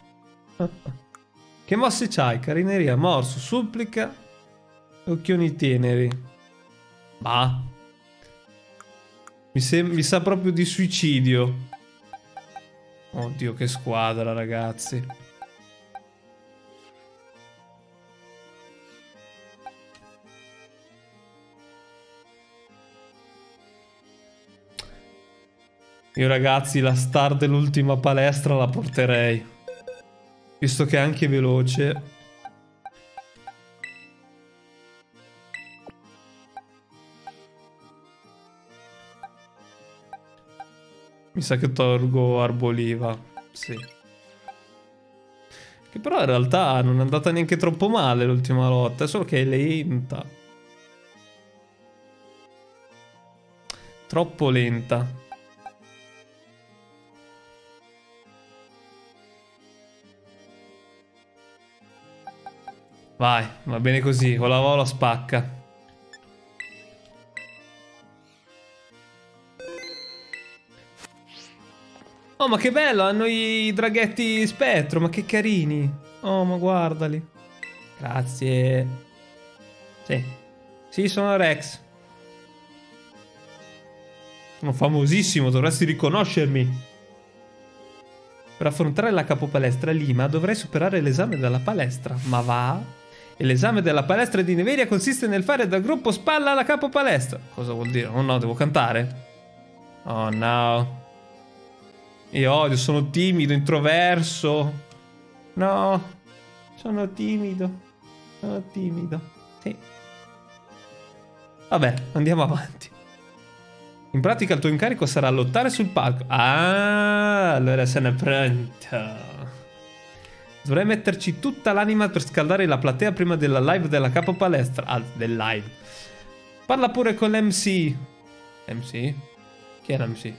Che mosse c'hai? Carineria, morso, supplica, occhioni teneri. Bah. Mi, mi sa proprio di suicidio. Oddio, che squadra, ragazzi. Io ragazzi la star dell'ultima palestra la porterei. Visto che è anche veloce. Mi sa che tolgo Arboliva. Sì. Che però in realtà non è andata neanche troppo male l'ultima lotta. È solo che è lenta. Troppo lenta. Vai, va bene così, con la vola spacca. Oh, ma che bello, hanno i draghetti spettro, ma che carini. Oh, ma guardali. Grazie. Sì. Sì, sono Rex. Sono famosissimo, dovresti riconoscermi. Per affrontare la capopalestra Lima dovrei superare l'esame della palestra. Ma va? E l'esame della palestra di Neveria consiste nel fare da gruppo spalla alla capopalestra. Cosa vuol dire? Oh no, devo cantare? Oh no. Io odio, sono timido, introverso. No. Sono timido. Sono timido. Sì. Vabbè, andiamo avanti. In pratica il tuo incarico sarà lottare sul palco. Ah, allora sono pronto. Dovrei metterci tutta l'anima per scaldare la platea prima della live della capo palestra. Ah, del live. Parla pure con l'M C. M C? Chi è l'M C?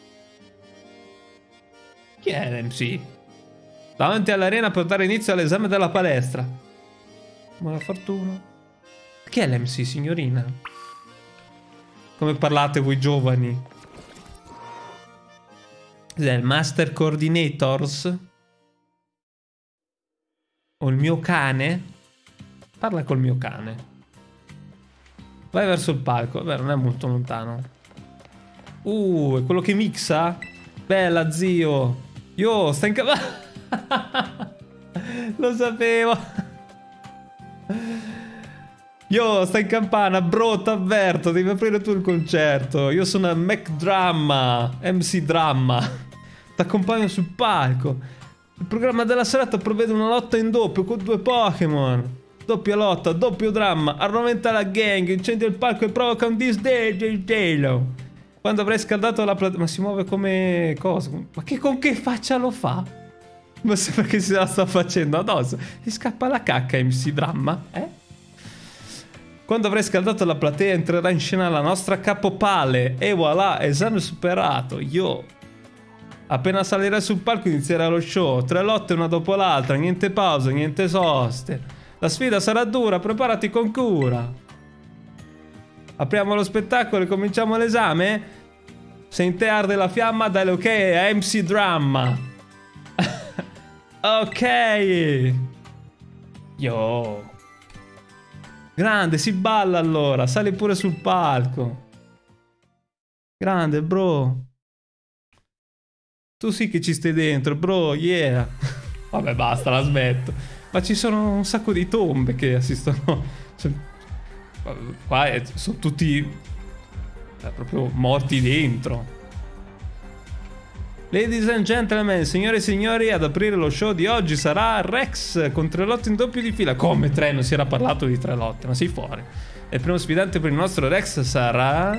Chi è l'M C? Davanti all'arena per dare inizio all'esame della palestra. Buona fortuna. Chi è l'M C, signorina? Come parlate voi giovani? Cos'è il Master Coordinators? O il mio cane? Parla col mio cane. Vai verso il palco. Vabbè, non è molto lontano. Uh, è quello che mixa? Bella, zio. Yo, sta in campana. Lo sapevo. Yo, sta in campana, bro, t'avverto, devi aprire tu il concerto. Io sono Mac Dramma, M C Dramma. T'accompagno sul palco. Il programma della serata prevede una lotta in doppio con due Pokémon. Doppia lotta, doppio dramma, armamenta la gang, incendia il palco e provoca un disdegno. Quando avrai scaldato la platea... Ma si muove come... cosa? Ma che con che faccia lo fa? Ma sembra che se la sta facendo addosso. Gli scappa la cacca M C Dramma, eh? Quando avrai scaldato la platea entrerà in scena la nostra capopale. E voilà, esame superato. Yo. Appena salirai sul palco inizierà lo show. Tre lotte una dopo l'altra, niente pause, niente soste. La sfida sarà dura, preparati con cura. Apriamo lo spettacolo e cominciamo l'esame? Se in te arde la fiamma, dai l'ok a M C Dramma. Ok. Yo. Grande, si balla allora. Sali pure sul palco. Grande, bro. Tu sì che ci stai dentro, bro, yeah. Vabbè, basta, la smetto. Ma ci sono un sacco di tombe che assistono. Cioè, qua è, sono tutti eh, proprio morti dentro. Ladies and gentlemen, signore e signori, ad aprire lo show di oggi sarà Rex con tre lotte in doppio di fila. Come tre? Non si era parlato di tre lotte, ma sei fuori. E il primo sfidante per il nostro Rex sarà...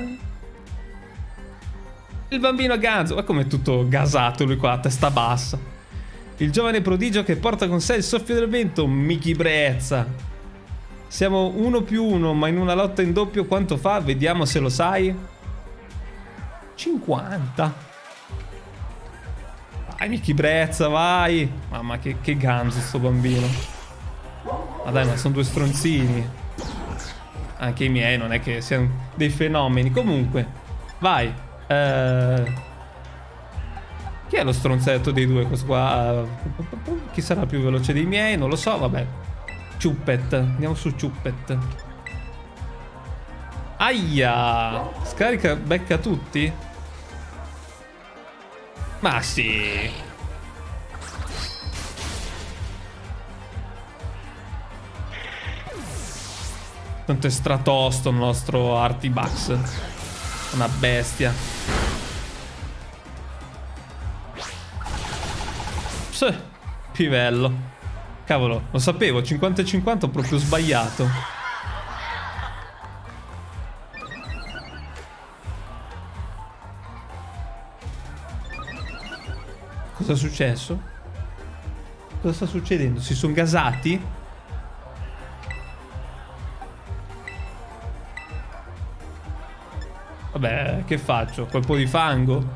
il bambino Ganzo. Ma come è tutto gasato lui qua, a testa bassa. Il giovane prodigio che porta con sé il soffio del vento, Mickey Brezza. Siamo uno più uno, ma in una lotta in doppio quanto fa? Vediamo se lo sai. cinquanta. Vai Mickey Brezza, vai. Mamma che, che ganzo sto bambino. Ma dai, ma sono due stronzini. Anche i miei, non è che siano dei fenomeni. Comunque, vai. Uh, chi è lo stronzetto dei due? Questo qua. Uh, chi sarà più veloce dei miei? Non lo so, vabbè. Chuppet. Andiamo su Chuppet. Aia. Scarica, becca tutti? Ma sì. Tanto è stratosto il nostro Artibax. Una bestia. Pss, pivello. Cavolo, lo sapevo, cinquanta e cinquanta ho proprio sbagliato. Cosa è successo? Cosa sta succedendo? Si sono gasati? Vabbè, che faccio? Colpo di fango?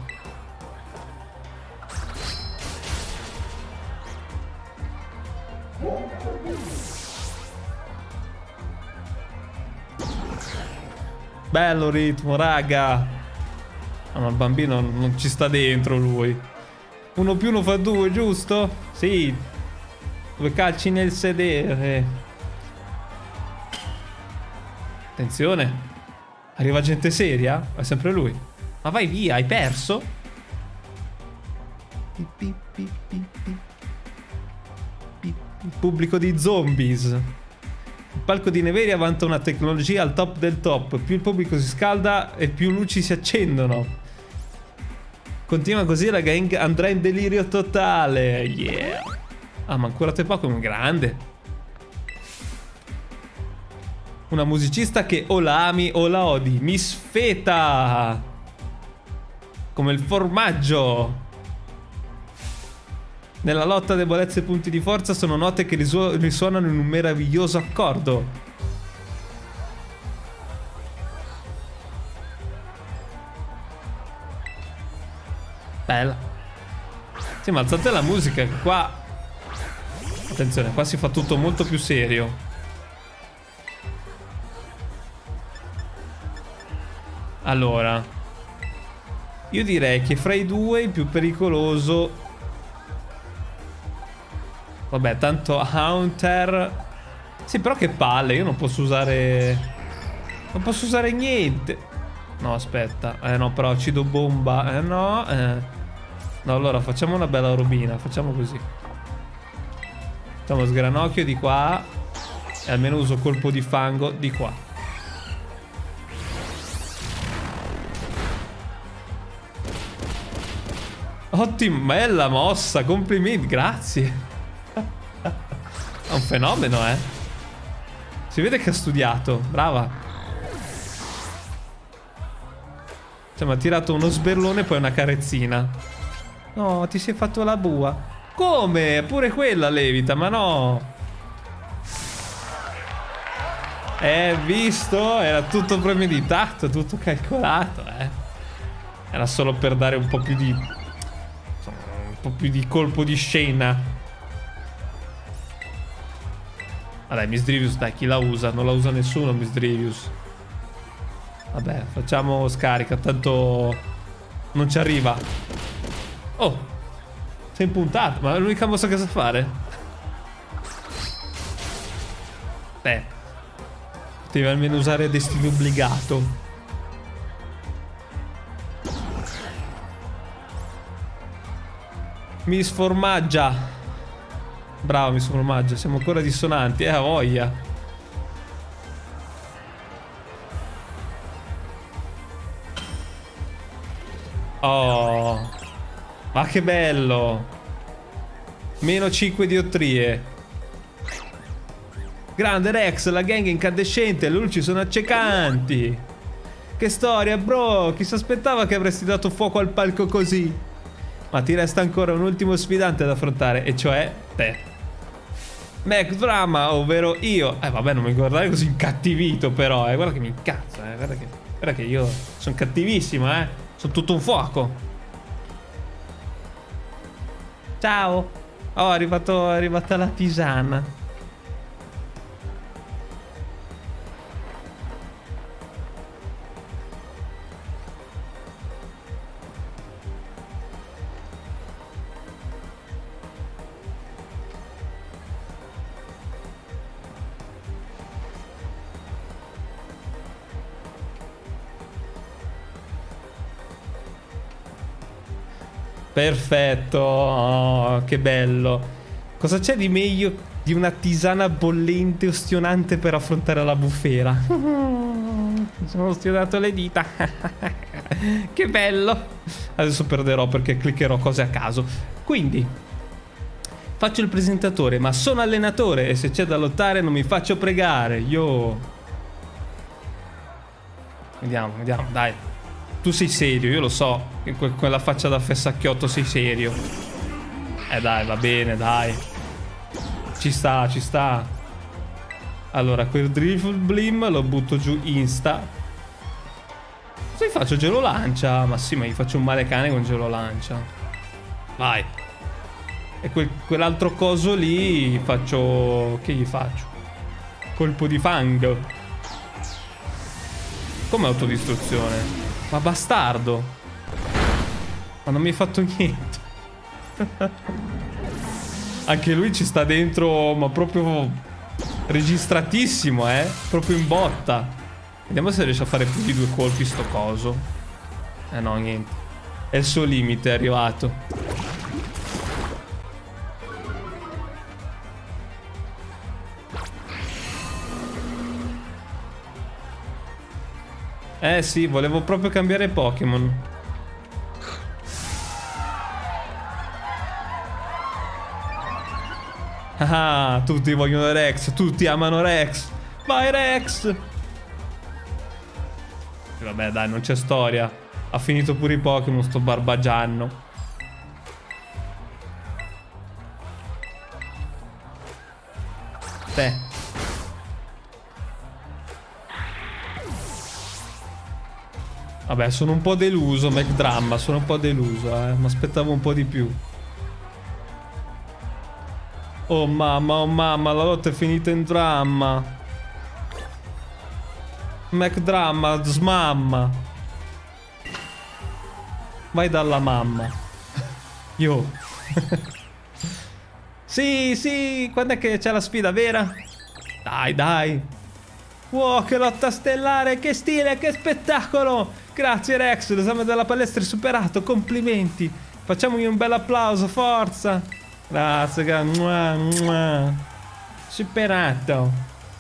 Bello ritmo, raga. No, ma il bambino non ci sta dentro lui. Uno più uno fa due, giusto? Sì. Due calci nel sedere. Attenzione. Arriva gente seria? È sempre lui. Ma vai via, hai perso? Il pubblico di zombies. Il palco di Neveria vanta una tecnologia al top del top. Più il pubblico si scalda e più luci si accendono. Continua così, la gang andrà in delirio totale. Yeah. Ah, ma ancora te poco, è un grande. Una musicista che o la ami o la odi. Miss Feta. Come il formaggio. Nella lotta debolezze e punti di forza sono note che risu risuonano in un meraviglioso accordo. Bella. Sì, ma alzate la musica che qua... Attenzione, qua si fa tutto molto più serio. Allora, io direi che fra i due il più pericoloso... Vabbè, tanto Haunter... Sì, però che palle, io non posso usare... Non posso usare niente. No, aspetta. Eh no, però acido bomba. Eh no, eh... No, allora facciamo una bella robina. Facciamo così. Facciamo sgranocchio di qua. E almeno uso colpo di fango di qua. Ottima, bella mossa. Complimenti, grazie. È un fenomeno, eh. Si vede che ha studiato. Brava. Cioè, mi ha tirato uno sberlone e poi una carezzina. No, ti sei fatto la bua. Come? Pure quella levita, ma no. Eh, visto? Era tutto premeditato, tutto calcolato, eh. Era solo per dare un po' più di... Un po' più di colpo di scena. Ah dai, Misdreavus, dai, chi la usa? Non la usa nessuno, Misdreavus. Vabbè, facciamo scarica, tanto non ci arriva. Oh, sei impuntato, ma è l'unica mossa che sa fare. Beh, potevi almeno usare destino obbligato. Mi sformaggia. Bravo, mi sformaggia. Siamo ancora dissonanti, eh, a voglia. Oh, ma che bello. Meno cinque diottrie. Grande Rex, la gang incandescente, le luci sono accecanti. Che storia, bro. Chi si aspettava che avresti dato fuoco al palco così? Ma ti resta ancora un ultimo sfidante da affrontare, e cioè te. Mac Drama, ovvero io. Eh vabbè, non mi guardare così incattivito però, eh. Guarda che mi incazzo, eh. Guarda che, guarda che io sono cattivissimo, eh. Sono tutto un fuoco. Ciao. Oh, è arrivato, è arrivata la tisana. Perfetto, oh, che bello. Cosa c'è di meglio di una tisana bollente o stionante per affrontare la bufera? Sono stionato le dita. Che bello. Adesso perderò perché cliccherò cose a caso. Quindi faccio il presentatore, ma sono allenatore e se c'è da lottare non mi faccio pregare. Io Vediamo, vediamo, dai. Tu sei serio, io lo so. In que quella faccia da fessacchiotto sei serio. Eh dai, va bene, dai. Ci sta, ci sta. Allora, quel Drift Blim lo butto giù insta. Se gli faccio gelo lancia. Ma sì, ma gli faccio un male cane con gelo lancia. Vai. E quel, quell'altro coso lì faccio... Che gli faccio? Colpo di fango. Come autodistruzione? Ma bastardo. Ma non mi hai fatto niente. Anche lui ci sta dentro, ma proprio registratissimo, eh. Proprio in botta. Vediamo se riesce a fare più di due colpi sto coso. Eh no, niente. È il suo limite, è arrivato. Eh sì, volevo proprio cambiare Pokémon. Ah, tutti vogliono Rex, tutti amano Rex. Vai Rex! E vabbè dai, non c'è storia. Ha finito pure i Pokémon sto barbagianno. Te. Vabbè, sono un po' deluso, McDramma, sono un po' deluso, eh. Mi aspettavo un po' di più. Oh mamma, oh mamma, la lotta è finita in dramma. McDramma, smamma. Vai dalla mamma. Io. Sì, sì, quando è che c'è la sfida vera? Dai, dai. Wow, che lotta stellare, che stile, che spettacolo. Grazie Rex, l'esame della palestra è superato, complimenti. Facciamogli un bel applauso, forza. Grazie, grazie. Superato.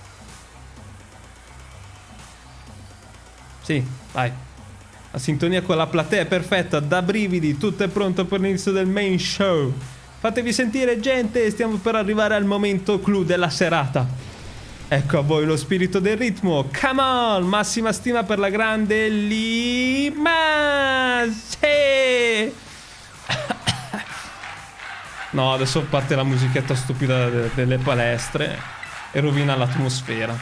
Sì, vai. La sintonia con la platea è perfetta, da brividi, tutto è pronto per l'inizio del main show. Fatevi sentire gente, stiamo per arrivare al momento clou della serata. Ecco a voi lo spirito del ritmo. Come on! Massima stima per la grande Lima. Sì! No, adesso parte la musichetta stupida de delle palestre e rovina l'atmosfera.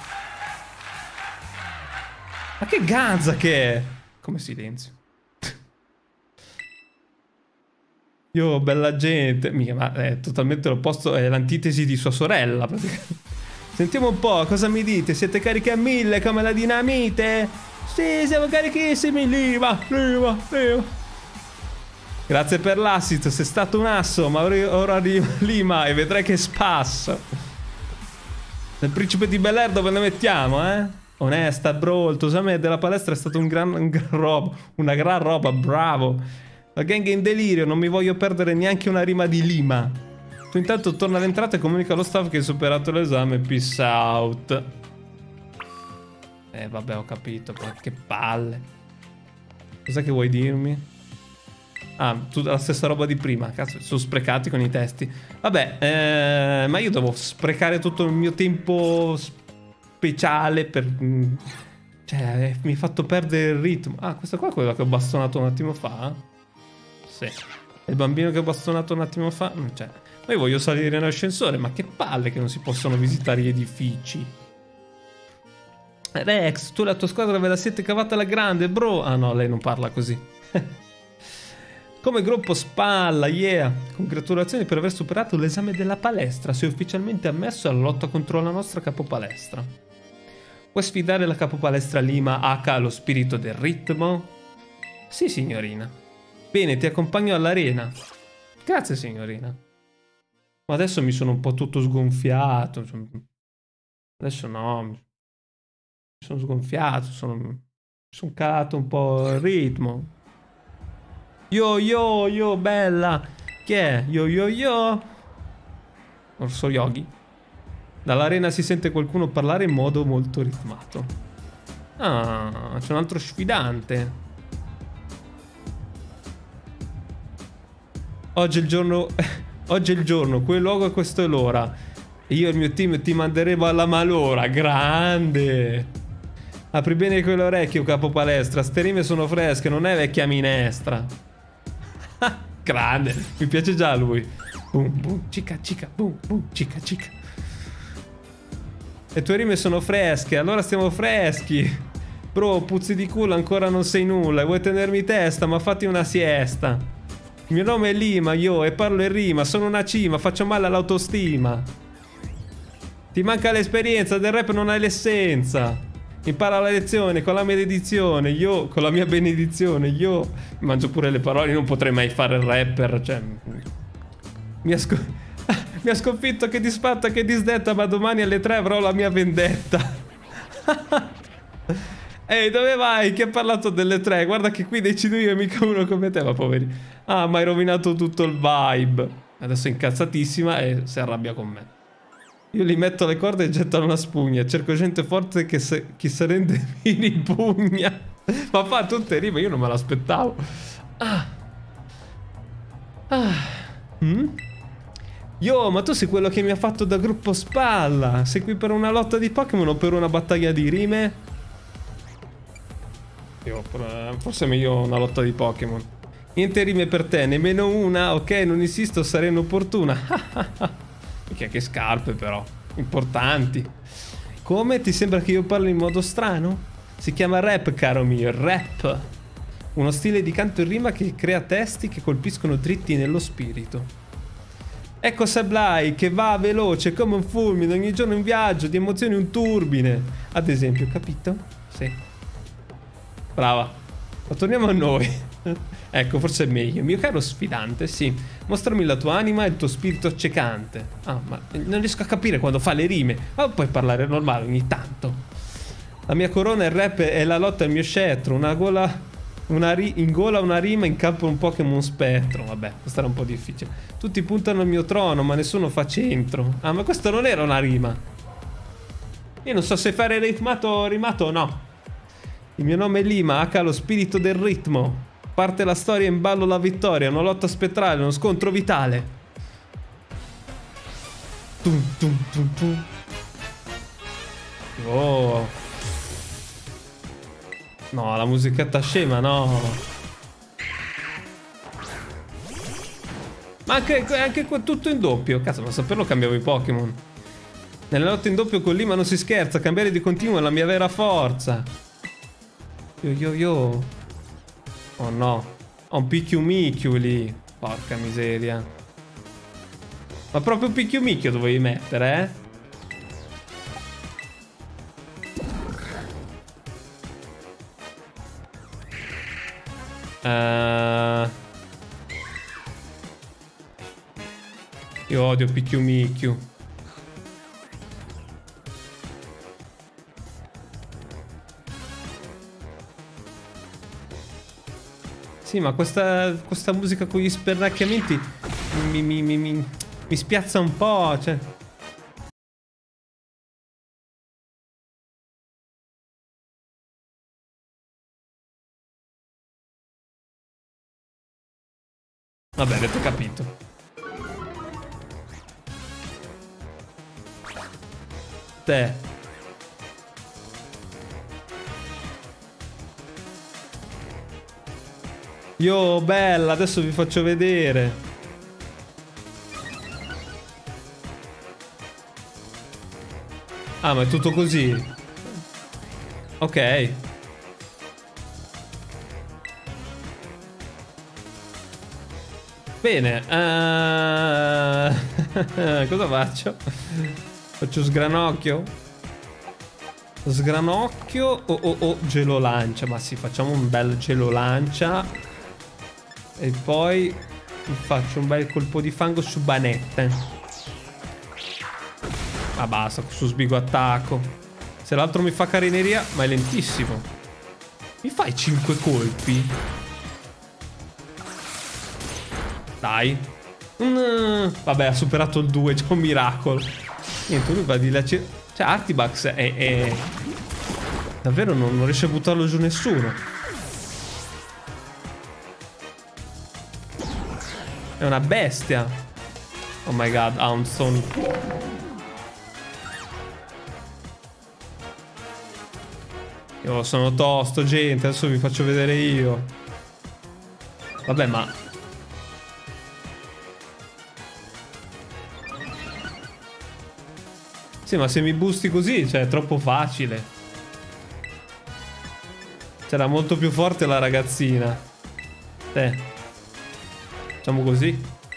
Ma che ganza che è! Come silenzio. Io, bella gente. Mica, ma è totalmente l'opposto, è l'antitesi di sua sorella, praticamente. Sentiamo un po', cosa mi dite? Siete carichi a mille come la dinamite? Sì, siamo carichissimi, Lima, Lima, Lima. Grazie per l'assist, sei stato un asso, ma ora Lima e vedrai che spasso. Nel Principe di Bel Air dove ne mettiamo, eh? Onesta, bro, il Tosame della palestra è stato un gran, un gran roba, una gran roba, bravo. La gang è in delirio, non mi voglio perdere neanche una rima di Lima. Tu intanto torna all'entrata e comunica allo staff che hai superato l'esame, peace out. Eh vabbè, ho capito, ma che palle. Cos'è che vuoi dirmi? Ah, tu la stessa roba di prima. Cazzo, sono sprecati con i testi. Vabbè, eh, ma io devo sprecare tutto il mio tempo speciale per... Cioè, mi hai fatto perdere il ritmo. Ah, questo qua è quello che ho bastonato un attimo fa? Sì. Il bambino che ho bastonato un attimo fa? Cioè, ma io voglio salire in ascensore, ma che palle che non si possono visitare gli edifici. Rex, tu e la tua squadra ve la siete cavata alla grande, bro. Ah no, lei non parla così. Come gruppo spalla, yeah. Congratulazioni per aver superato l'esame della palestra. Sei ufficialmente ammesso alla lotta contro la nostra capopalestra. Vuoi sfidare la capopalestra Lima H lo spirito del ritmo? Sì, signorina. Bene, ti accompagno all'arena. Grazie, signorina. Ma adesso mi sono un po' tutto sgonfiato. Adesso no. Mi sono sgonfiato. Sono... Mi sono calato un po' il ritmo. Yo yo yo bella. Chi è? Yo yo yo. Orso Yogi. Dall'arena si sente qualcuno parlare in modo molto ritmato. Ah, c'è un altro sfidante. Oggi è il giorno. Oggi è il giorno, quel luogo e questo è l'ora. E io e il mio team ti manderemo alla malora. Grande. Apri bene quell'orecchio, capo palestra. Ste rime sono fresche, non è vecchia minestra. Grande, mi piace già lui. Boom, boom, cica, cica, boom, boom, cica, cica. Le tue rime sono fresche, allora stiamo freschi. Bro, puzzi di culo, ancora non sei nulla. Vuoi tenermi testa, ma fatti una siesta. Il mio nome è Lima, io, e parlo in rima. Sono una cima, faccio male all'autostima. Ti manca l'esperienza, del rap non hai l'essenza. Impara la lezione con la mia dedizione, io, con la mia benedizione, io mangio pure le parole, non potrei mai fare il rapper, cioè... Mi ha, sco... Mi ha sconfitto che disfatta, che disdetta, ma domani alle tre avrò la mia vendetta. Ehi, dove vai? Chi ha parlato delle tre? Guarda che qui decido io e mica uno come te, ma poveri. Ah, ma hai rovinato tutto il vibe. Adesso è incazzatissima e si arrabbia con me. Io li metto le corde e gettano una spugna. Cerco gente forte che se... chi se rende mi ripugna. Ma fa tutte rime, io non me l'aspettavo. Ah. Ah. Mm? Yo, ma tu sei quello che mi ha fatto da gruppo spalla. Sei qui per una lotta di Pokémon o per una battaglia di rime? Io, forse è meglio una lotta di Pokémon. Niente rime per te, nemmeno una. Ok, non insisto, sarei inopportuna. Mica che scarpe però, importanti. Come? Ti sembra che io parli in modo strano? Si chiama rap, caro mio, rap. Uno stile di canto in rima che crea testi che colpiscono dritti nello spirito. Ecco Sablai che va veloce come un fulmine, ogni giorno in viaggio, di emozioni un turbine. Ad esempio, capito? Sì. Brava. Ma torniamo a noi. Ecco, forse è meglio. Mio caro sfidante, sì. Mostrami la tua anima e il tuo spirito accecante. Ah, ma non riesco a capire quando fa le rime. Ma puoi parlare normale ogni tanto. La mia corona, il rap e la lotta è il mio scettro. Una gola... Una ri in gola una rima, in campo un Pokémon spettro. Vabbè, questa era un po' difficile. Tutti puntano al mio trono, ma nessuno fa centro. Ah, ma questo non era una rima. Io non so se fare ritmato o rimato o no. Il mio nome è Lima, H lo spirito del ritmo. Parte la storia, in ballo la vittoria. Una lotta spettrale, uno scontro vitale. Tum, tum, tum, tum. Oh. No, la musichetta scema, no. Ma anche, anche qua tutto in doppio. Cazzo, ma saperlo cambiavo i Pokémon. Nelle lotte in doppio con Lima non si scherza. Cambiare di continuo è la mia vera forza. Yo yo yo. Oh no. Ho un picchiu micchiu lì. Porca miseria. Ma proprio picchio micchio dovevi mettere, eh? Uh... Io odio picchio micchio. Sì, ma questa, questa musica con gli spernacchiamenti mi, mi, mi, mi, mi spiazza un po', cioè. Vabbè, avete capito. Te. Yo, bella, adesso vi faccio vedere. Ah, ma è tutto così. Ok. Bene. Uh... Cosa faccio? Faccio sgranocchio? Sgranocchio o oh, oh, oh, gelo lancia. Ma sì, facciamo un bel gelo lancia. E poi faccio un bel colpo di fango su banette. Ah, basta, su sbigo attacco. Se l'altro mi fa carineria, ma è lentissimo. Mi fai cinque colpi? Dai. Mm, vabbè, ha superato il due, c'è un miracolo. Niente, lui va di là. Cioè, Artibax è... è... davvero non, non riesce a buttarlo giù nessuno. È una bestia. Oh my god, Houndstone. Io sono tosto, gente. Adesso vi faccio vedere io. Vabbè, ma... Sì, ma se mi boosti così, cioè, è troppo facile. C'era molto più forte la ragazzina. Eh. Facciamo così.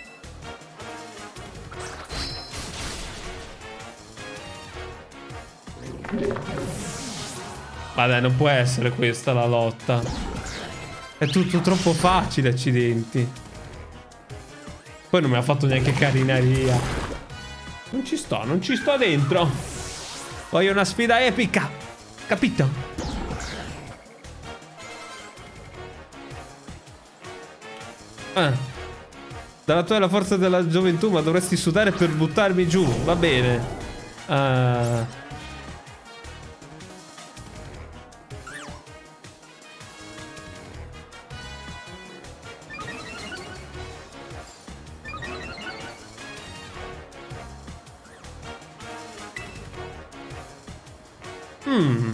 Ma dai, non può essere questa la lotta. È tutto troppo facile, accidenti. Poi non mi ha fatto neanche carineria. Non ci sto, non ci sto dentro. Voglio una sfida epica. Capito? Ah. Dalla tua è la forza della gioventù, ma dovresti sudare per buttarmi giù. Va bene. Uh... Hmm.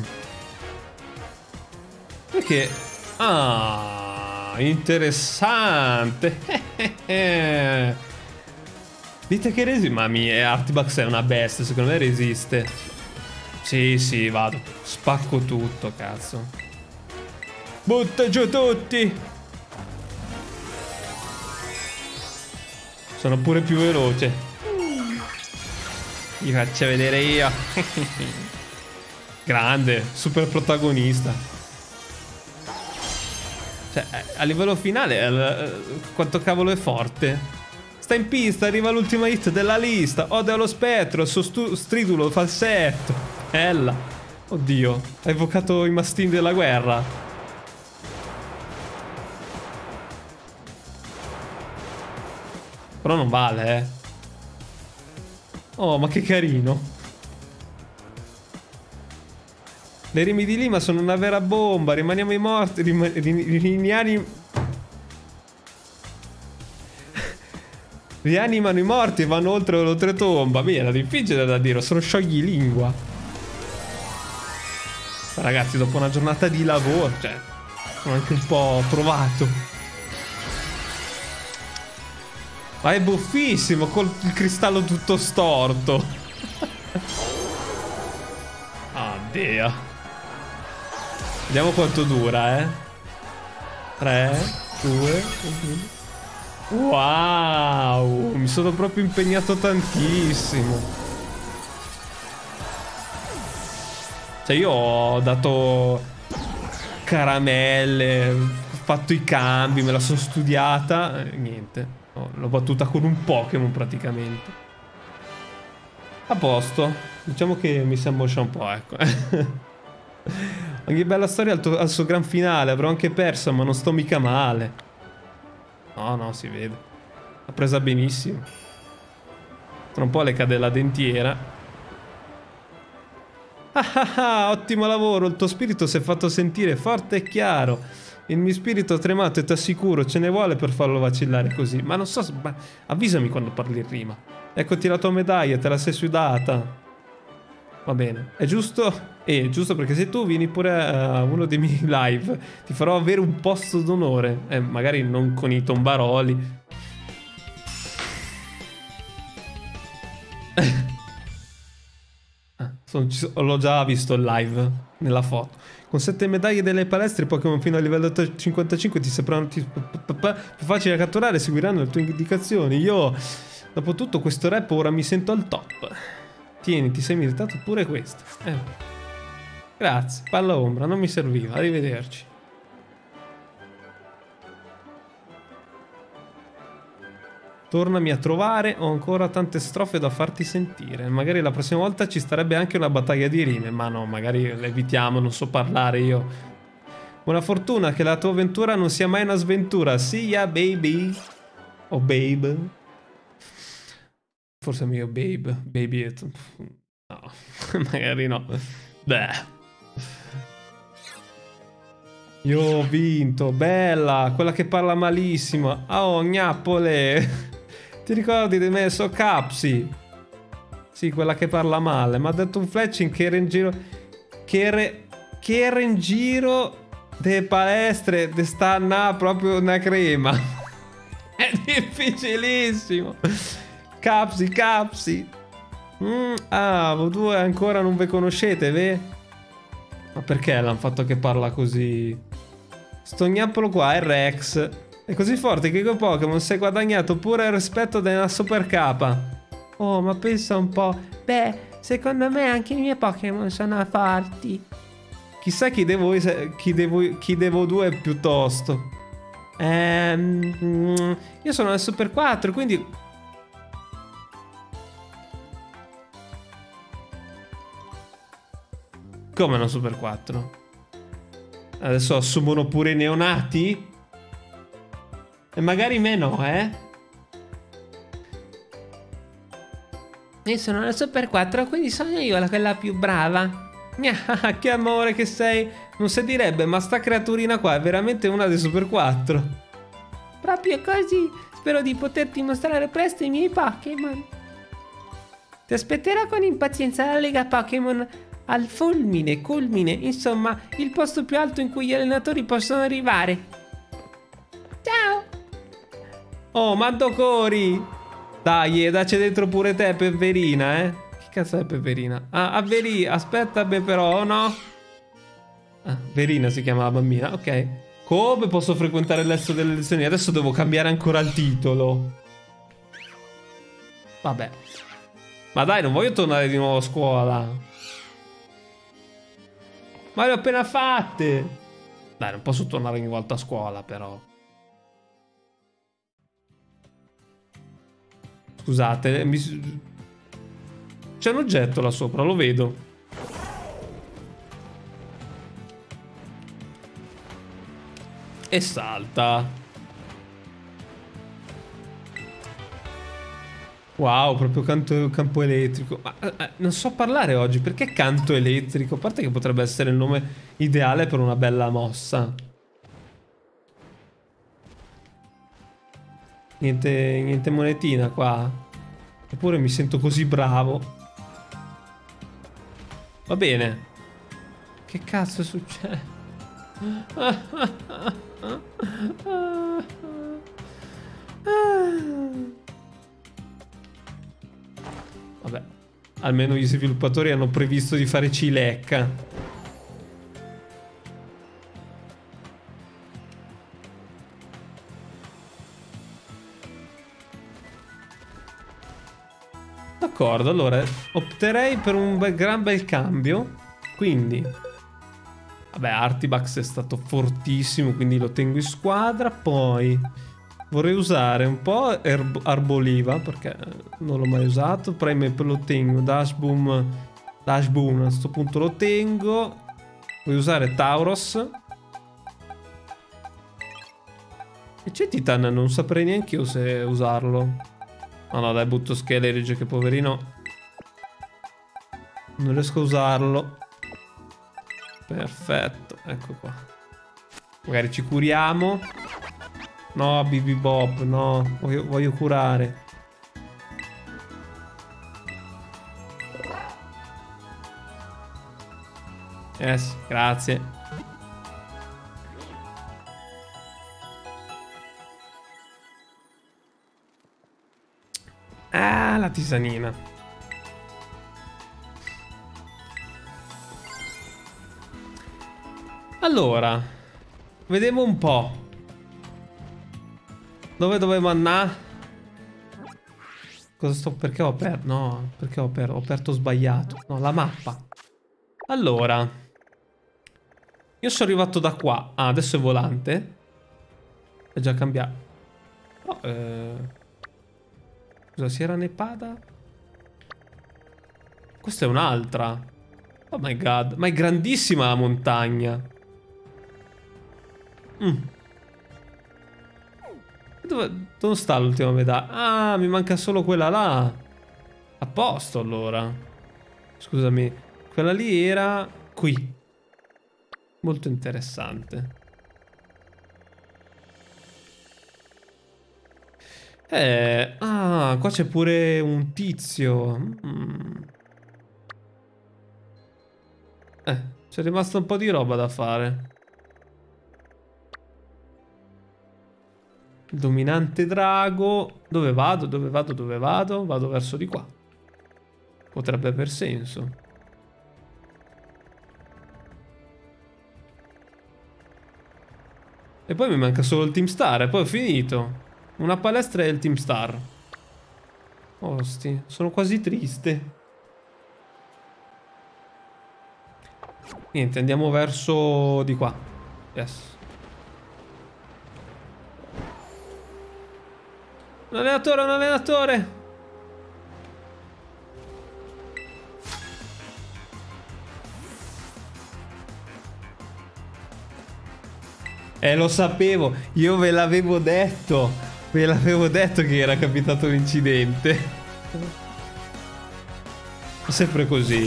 Perché? Ah, interessante. Dite che resiste. Ma mi Artibax è una bestia, secondo me resiste. Sì, sì, vado. Spacco tutto, cazzo. Butta giù tutti. Sono pure più veloce. Vi faccio vedere io. Grande, super protagonista. Cioè, a livello finale, quanto cavolo è forte. Sta in pista, arriva l'ultima hit della lista. Ode allo spettro, il suo stridulo falsetto. Bella. Oddio, ha evocato i mastini della guerra. Però non vale, eh. Oh, ma che carino. Le rimi di Lima sono una vera bomba. Rimaniamo i morti. Rim rim rianimano i morti e vanno oltre l'oltretomba. Beh, era difficile da dire. Sono sciogli lingua. Ragazzi, dopo una giornata di lavoro, cioè, sono anche un po' provato. Ma è buffissimo col il cristallo tutto storto. Oddio. Vediamo quanto dura, eh. tre, due, uno. Wow, mi sono proprio impegnato tantissimo. Cioè io ho dato caramelle, ho fatto i cambi, me la sono studiata, eh, niente. No, l'ho battuta con un Pokémon praticamente. A posto. Diciamo che mi si ammoscia un po', ecco. Ogni bella storia al, tuo, al suo gran finale. Avrò anche perso, ma non sto mica male. No, no, si vede. L'ha presa benissimo. Tra un po' le cade la dentiera. Ah ah ah, ottimo lavoro. Il tuo spirito si è fatto sentire forte e chiaro. Il mio spirito ha tremato e ti assicuro, ce ne vuole per farlo vacillare così. Ma non so se... Ma avvisami quando parli in rima. Eccoti la tua medaglia, te la sei sudata. Va bene. È giusto? Eh, giusto perché se tu vieni pure a uno dei miei live, ti farò avere un posto d'onore. Eh, magari non con i tombaroli. ah, l'ho già visto il live nella foto. Con sette medaglie delle palestre, Pokémon fino a livello cinquantacinque ti sembrano più facili da catturare e seguiranno le tue indicazioni. Io, dopo tutto questo rap, ora mi sento al top. Tieni, ti sei meritato pure questo. Eh. Grazie, palla ombra, non mi serviva. Arrivederci. Tornami a trovare, ho ancora tante strofe da farti sentire. Magari la prossima volta ci starebbe anche una battaglia di rime, ma no, magari le evitiamo, non so parlare io. Buona fortuna, che la tua avventura non sia mai una sventura. See ya, baby. O babe. Forse è meglio babe. Baby è... No, magari no. Beh. Io ho vinto, bella, quella che parla malissimo. Oh, gnappole. Ti ricordi di me? So Capsi. Sì, quella che parla male. Mi ha detto un Fletching che era in giro... Che era... Che era in giro... De palestre, de stanna proprio una crema. È difficilissimo. Capsi, Capsi. Mm, ah, voi due ancora non vi conoscete, ve? Ma perché l'hanno fatto che parla così? Sto gnappolo qua è Rex. È così forte che con Pokémon si è guadagnato pure il rispetto della super capa. Oh, ma pensa un po'. Beh, secondo me anche i miei Pokémon sono forti. Chissà chi devo, chi devo, chi devo due piuttosto. Ehm, io sono al Super quattro, quindi... Come una Super quattro? Adesso assumono pure i neonati? E magari me no, eh? Io sono la Super quattro, quindi sono io la quella più brava. Che amore che sei. Non si direbbe, ma sta creaturina qua è veramente una dei Super quattro. Proprio così. Spero di poterti mostrare presto i miei Pokémon. Ti aspetterò con impazienza la Lega Pokémon al fulmine, culmine, insomma, il posto più alto in cui gli allenatori possono arrivare. Ciao! Oh, Maddocori! Dai, dacci dentro pure te, Peverina, eh? Che cazzo è Peverina? Ah, ah, Veri, aspetta, beh, però, no? Ah, Verina si chiama la bambina, ok. Come posso frequentare l'estero delle lezioni? Adesso devo cambiare ancora il titolo. Vabbè. Ma dai, non voglio tornare di nuovo a scuola. Ma le ho appena fatte! Dai, non posso tornare ogni volta a scuola, però. Scusate, mi... c'è un oggetto là sopra, lo vedo. E salta. Wow, proprio canto, campo elettrico. Ma eh, non so parlare oggi, perché canto elettrico? A parte che potrebbe essere il nome ideale per una bella mossa. Niente, niente monetina qua. Eppure mi sento così bravo. Va bene. Che cazzo succede? Vabbè, almeno gli sviluppatori hanno previsto di fare cilecca. D'accordo, allora opterei per un bel, gran bel cambio. Quindi, vabbè, Artibax è stato fortissimo, quindi lo tengo in squadra. Poi vorrei usare un po' Erb Arboliva, perché non l'ho mai usato. Prime lo tengo, Dash Boom, Dash Boom a questo punto lo tengo. Voglio usare Tauros. E c'è Titan, non saprei neanche io se usarlo. No, no, dai, butto Skellige, che poverino non riesco a usarlo. Perfetto, ecco qua. Magari ci curiamo. No, Bibibop, no, voglio, voglio curare. Yes, grazie. Ah, la tisanina. Allora, vediamo un po'. Dove dovevo andare? Cosa sto... Perché ho aperto? No, perché ho aperto? Ho aperto sbagliato. No, la mappa. Allora, io sono arrivato da qua. Ah, adesso è volante. È già cambiato. Oh, eh... Cosa, Sierra Nevada? Questa è un'altra. Oh my god. Ma è grandissima la montagna. Mm. Dove, dove sta l'ultima metà? Ah, mi manca solo quella là. A posto allora. Scusami. Quella lì era qui. Molto interessante. Eh, ah, qua c'è pure un tizio. Mm. Eh, c'è rimasto un po' di roba da fare. Dominante drago. Dove vado? Dove vado? Dove vado? Vado verso di qua. Potrebbe aver senso. E poi mi manca solo il Team Star e poi ho finito. Una palestra e il Team Star. Osti, sono quasi triste. Niente, andiamo verso di qua. Yes. Un allenatore, un allenatore. Eh, lo sapevo, io ve l'avevo detto. Ve l'avevo detto che era capitato un incidente. È sempre così.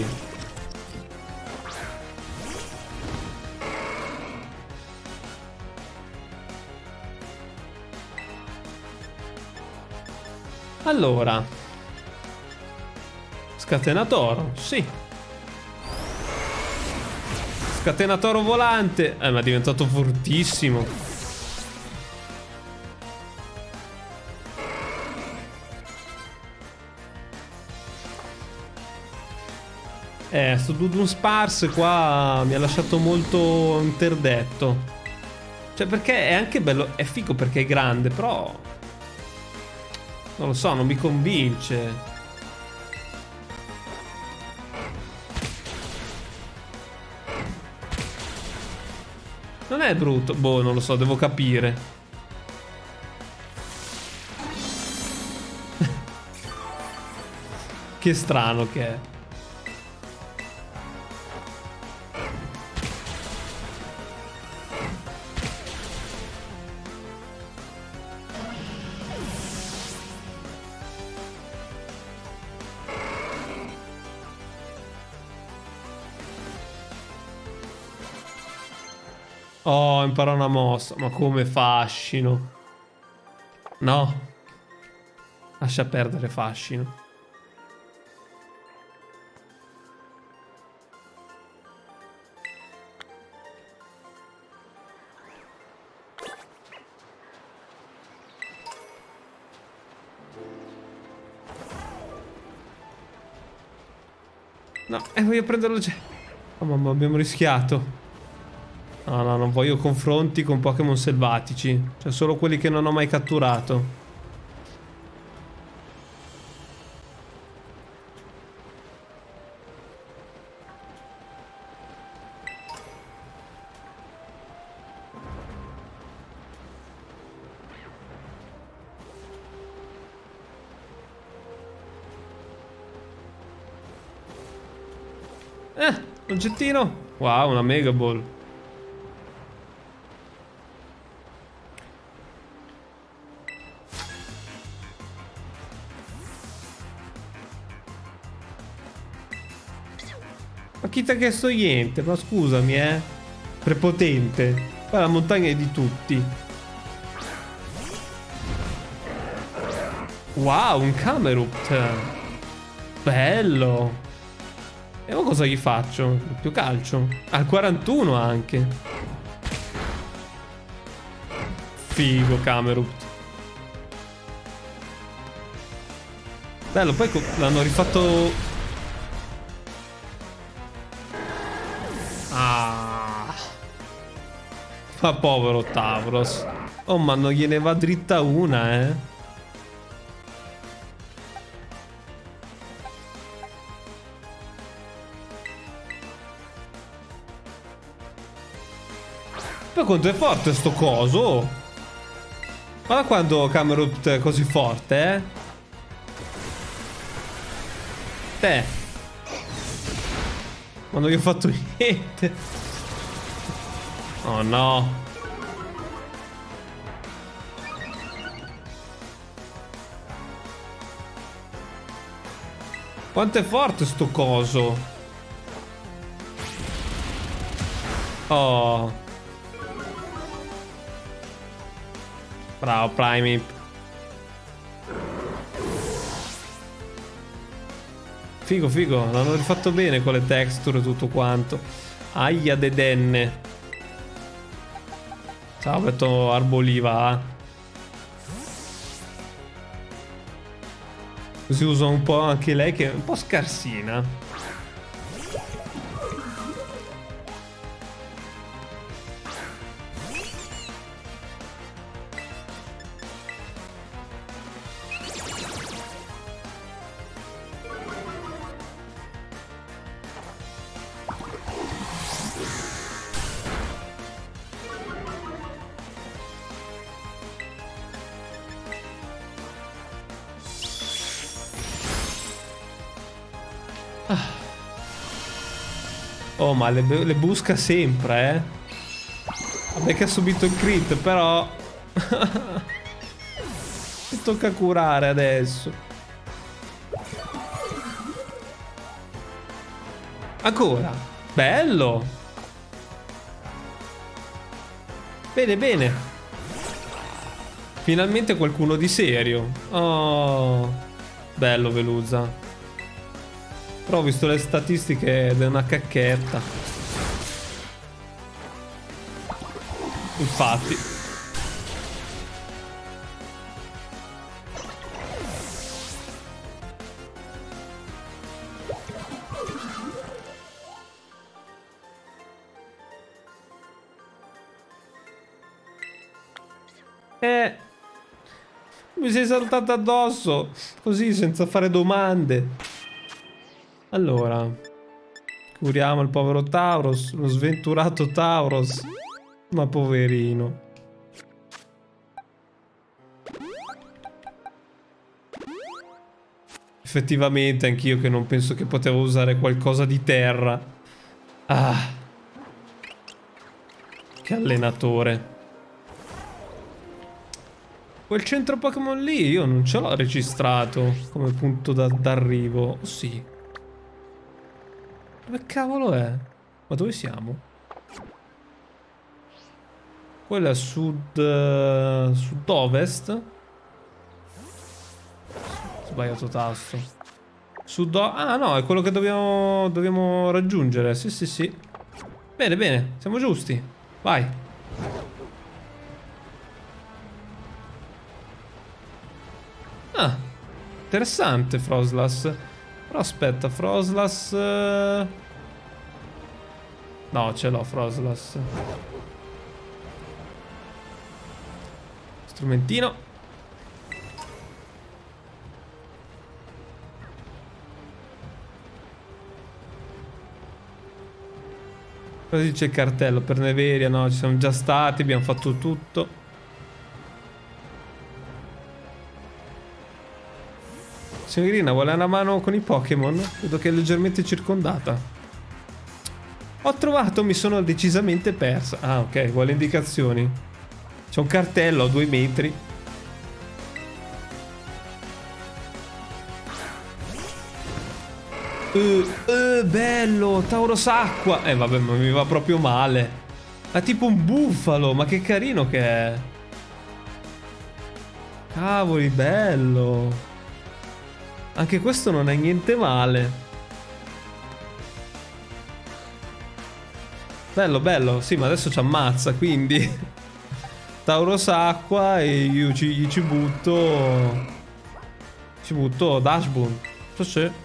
Allora, Scatenatoro, sì. Scatenatoro volante. Eh, ma è diventato fortissimo. Eh, sto Dudun Sparse qua mi ha lasciato molto interdetto. Cioè, perché è anche bello, è figo perché è grande, però... non lo so, non mi convince. Non è brutto. Boh, non lo so, devo capire. Che strano che è. Oh, impara una mossa. Ma come fascino. No. Lascia perdere fascino. No, eh, voglio prenderlo già. Oh mamma, abbiamo rischiato. No, no, non voglio confronti con Pokémon selvatici. Cioè, solo quelli che non ho mai catturato. Eh, oggettino. Wow, una Mega Ball. Ma chi ti ha chiesto niente? Ma scusami, eh. Prepotente. Qua la montagna è di tutti. Wow, un Camerupt. Bello. E ora cosa gli faccio? Più calcio. Al quarantuno anche. Figo Camerupt. Bello, poi l'hanno rifatto. Ah. Ma povero Tauros. Oh, ma non gliene va dritta una, eh. Ma quanto è forte sto coso? Guarda quando Camerupt è così forte, eh. Te. Ma non gli ho fatto niente. Oh no. Quanto è forte sto coso? Oh. Bravo, Primip. Figo, figo. L'hanno rifatto bene con le texture e tutto quanto. Aia de denne. Ciao, Beto Arboliva. Così usa un po' anche lei che è un po' scarsina. Oh, ma le, le busca sempre, eh. Vabbè che ha subito il crit, però... Mi tocca curare adesso. Ancora. Bello. Bene, bene. Finalmente qualcuno di serio. Oh. Bello, Veluza. Però ho visto le statistiche ed è una cacchetta. Infatti. Eh. Mi sei saltato addosso. Così, senza fare domande. Allora, curiamo il povero Tauros, lo sventurato Tauros. Ma poverino. Effettivamente anch'io che non penso che potevo usare qualcosa di terra. Ah. Che allenatore. Quel centro Pokémon lì io non ce l'ho registrato come punto d'arrivo. Oh, sì. Dove cavolo è? Ma dove siamo? Quello è a sud... Uh, sud-ovest? Sbagliato tasto. Sud... Ah no, è quello che dobbiamo, dobbiamo raggiungere. Sì, sì, sì. Bene, bene. Siamo giusti. Vai. Ah. Interessante, Froslas. Però aspetta, Froslas... Uh... No, ce l'ho, Froslas. Strumentino. Cosa dice il cartello? Per Neveria, no, ci siamo già stati, abbiamo fatto tutto. Signorina, vuole una mano con i Pokémon? Vedo che è leggermente circondata. Ho trovato, mi sono decisamente persa. Ah, ok, vuole indicazioni. C'è un cartello a due metri. Uh, uh, bello, Tauros acqua. Eh vabbè, ma mi va proprio male. È tipo un bufalo, ma che carino che è. Cavoli, bello. Anche questo non è niente male. Bello, bello. Sì, ma adesso ci ammazza, quindi Tauros acqua e io ci, gli ci butto. Ci butto Dashboon. So se.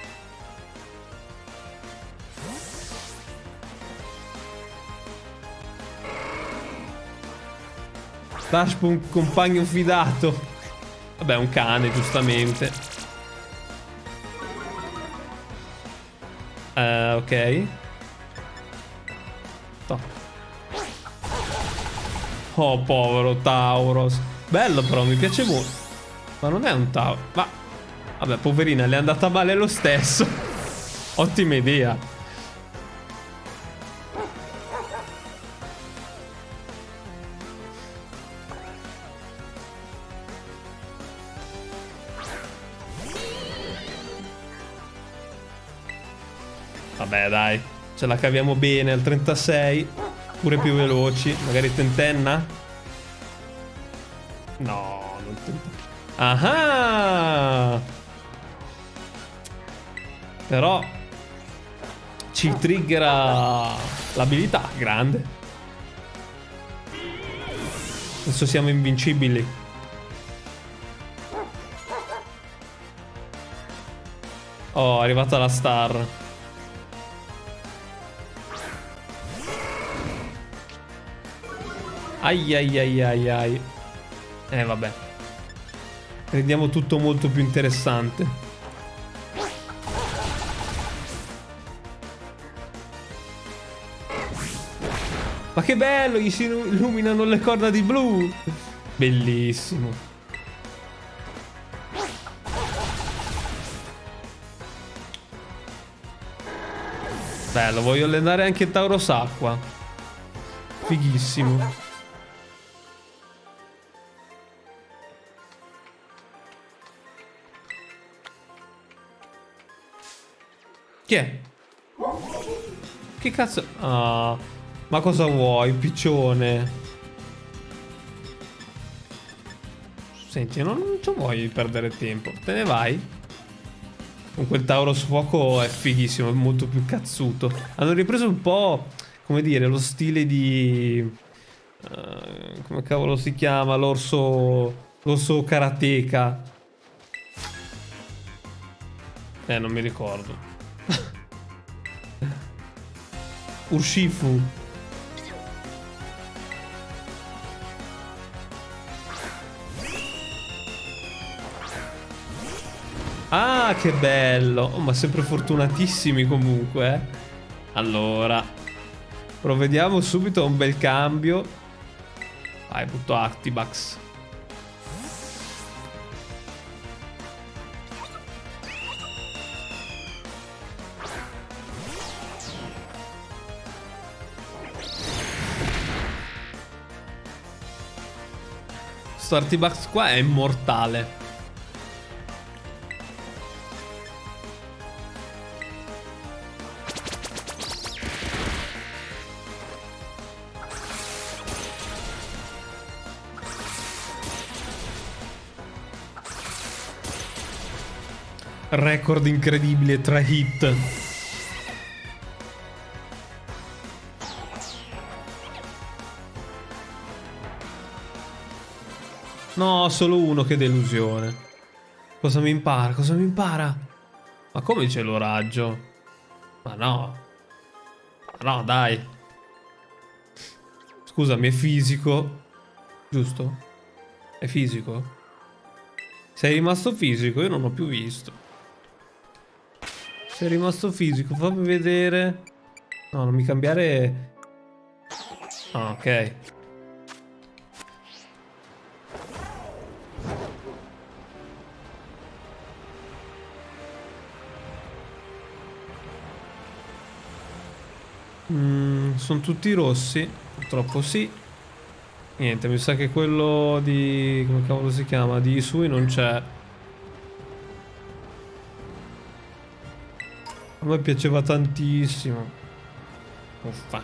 Dashboon compagno fidato. Vabbè, un cane, giustamente. Uh, ok. No. Oh, povero Tauros. Bello però, mi piace molto. Ma non è un Tauros. Ma... Vabbè, poverina, le è andata male lo stesso. Ottima idea. Vabbè, dai, ce la caviamo bene al trentasei. Pure più veloci. Magari tentenna? No, non tentenna. Ah! Però ci triggera l'abilità. Grande. Adesso siamo invincibili. Oh, è arrivata la star. Ai ai ai ai ai. Eh vabbè. Rendiamo tutto molto più interessante. Ma che bello, gli si illuminano le corna di blu. Bellissimo. Bello, voglio allenare anche Tauros acqua. Fighissimo. Chi è? Che cazzo? Ah, ma cosa vuoi, piccione? Senti, non, non ci vuoi perdere tempo. Te ne vai? Con quel Tauros fuoco è fighissimo, è molto più cazzuto. Hanno ripreso un po', come dire, lo stile di... Uh, come cavolo si chiama? L'orso... L'orso karateka. Eh, non mi ricordo. Urshifu. Ah, che bello. Oh, ma sempre fortunatissimi comunque, eh. Allora, provvediamo subito a un bel cambio. Vai, butto Artibax. Sto Artibax qua è immortale. Record incredibile, tre hit. No, solo uno, che delusione. Cosa mi impara? Cosa mi impara? Ma come c'è lo raggio? Ma no. Ma no, dai. Scusami, è fisico. Giusto? È fisico? Sei rimasto fisico? Io non ho più visto. Sei rimasto fisico, fammi vedere. No, non mi cambiare. Ah, ok. Mm, sono tutti rossi. Purtroppo sì. Niente, mi sa che quello di... come cavolo si chiama? Di Isui non c'è. A me piaceva tantissimo. Uffa.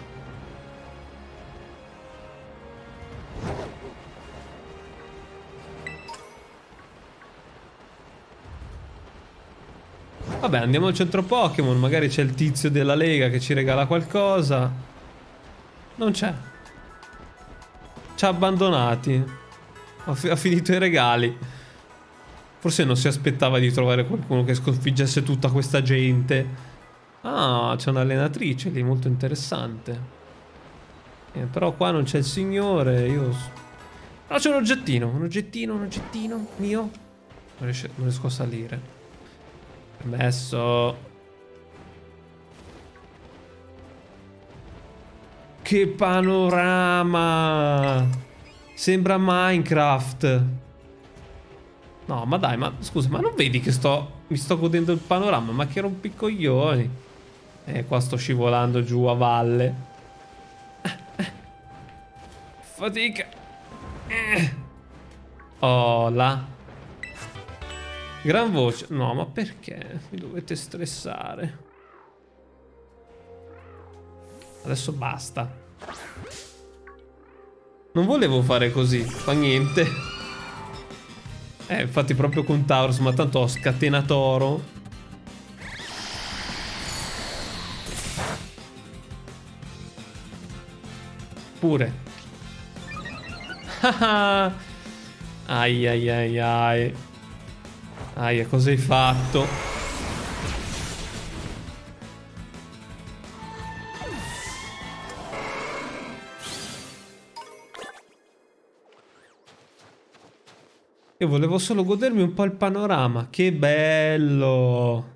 Vabbè, andiamo al centro Pokémon. Magari c'è il tizio della Lega che ci regala qualcosa. Non c'è. Ci ha abbandonati. Ha, fi ha finito i regali. Forse non si aspettava di trovare qualcuno che sconfiggesse tutta questa gente. Ah, c'è un'allenatrice lì, molto interessante. Eh, però qua non c'è il signore, io... Però c'è un oggettino, un oggettino, un oggettino mio. Non, riesce, non riesco a salire. Permesso. Che panorama! Sembra Minecraft. No, ma dai, ma scusa, ma non vedi che sto... mi sto godendo il panorama? Ma che rompicoglioni. E qua sto scivolando giù a valle. Fatica. Oh, là. Gran voce. No, ma perché? Mi dovete stressare. Adesso basta. Non volevo fare così. Fa niente. Eh, infatti proprio con Taurus, ma tanto ho scatenato oro. Pure. Ai ai ai ai. Ai, cosa hai fatto? Io volevo solo godermi un po' il panorama. Che bello!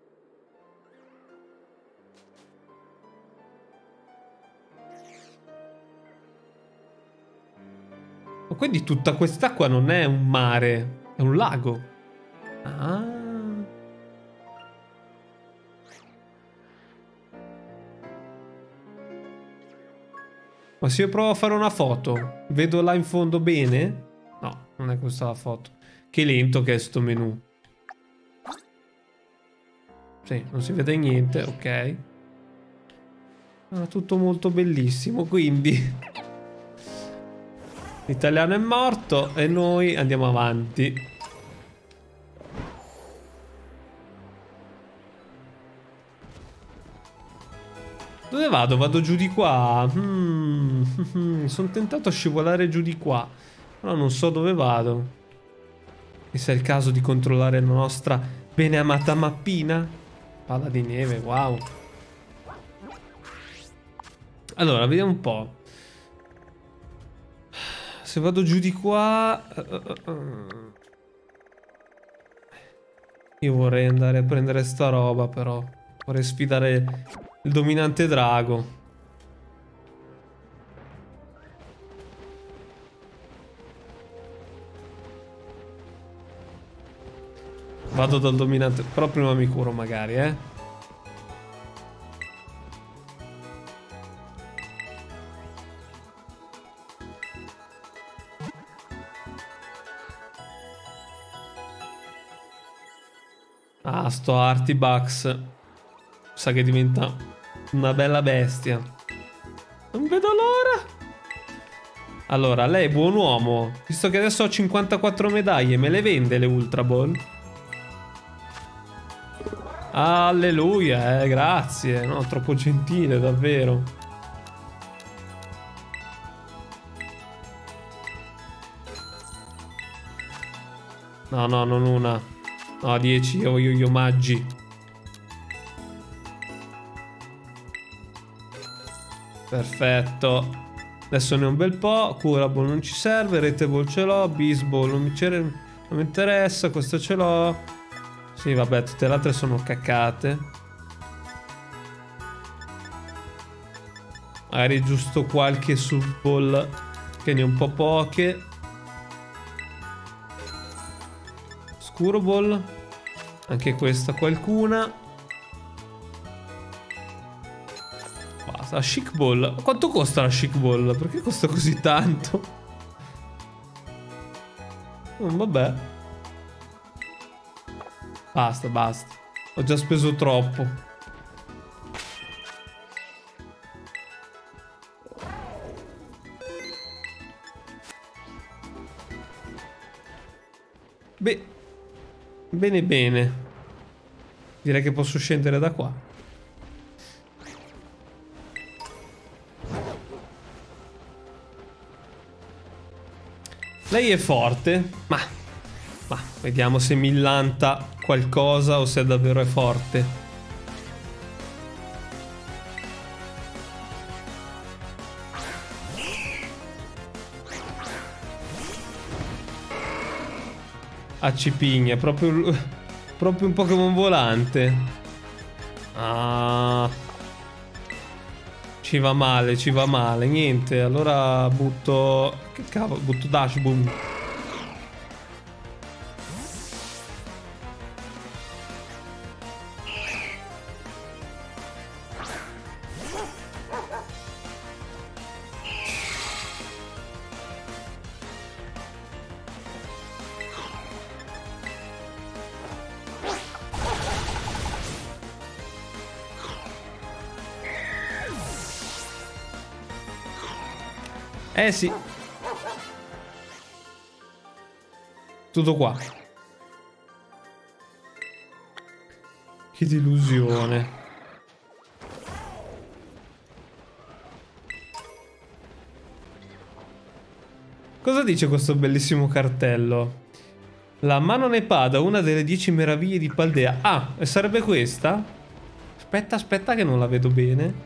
Ma quindi tutta quest'acqua non è un mare, è un lago. Ah. Ma se io provo a fare una foto, vedo là in fondo bene? No, non è questa la foto. Che lento che è sto menu. Sì, non si vede niente, ok. Ah, tutto molto bellissimo, quindi... L'italiano è morto e noi andiamo avanti. Dove vado? Vado giù di qua. Hmm. Sono tentato a scivolare giù di qua. Però non so dove vado. E se è il caso di controllare la nostra beneamata mappina. Palla di neve, wow. Allora, vediamo un po'. Se vado giù di qua... Io vorrei andare a prendere sta roba, però. Vorrei sfidare il dominante drago. Vado dal dominante... Però prima mi curo magari, eh. Ah, sto Artibucks. Sa che diventa una bella bestia. Non vedo l'ora. Allora, lei è buon uomo. Visto che adesso ho cinquantaquattro medaglie, me le vende le Ultra Ball? Alleluia, eh, grazie. No, troppo gentile, davvero. No, no, non una. No, dieci, io voglio gli omaggi. Perfetto. Adesso ne ho un bel po'. Curable non ci serve. Retable ce l'ho. Baseball non mi, non mi interessa. Questo ce l'ho. Sì, vabbè, tutte le altre sono caccate. Magari giusto qualche subball che ne ho un po' poche. Scurable. Anche questa qualcuna. Basta. basta. La Chic Ball. Quanto costa la Chic Ball? Perché costa così tanto? Oh, vabbè. Basta, basta. Ho già speso troppo. Beh. Bene, bene. Direi che posso scendere da qua. Lei è forte, ma, ma vediamo se mi illanta qualcosa o se davvero è forte. Accipigna, proprio, proprio un Pokémon volante. Ah, ci va male, ci va male. Niente, allora butto... Che cavolo, butto Dash Boom. Eh sì. Tutto qua. Che delusione. Cosa dice questo bellissimo cartello? La mano Nepada, una delle dieci meraviglie di Paldea. Ah, e sarebbe questa? Aspetta, aspetta che non la vedo bene.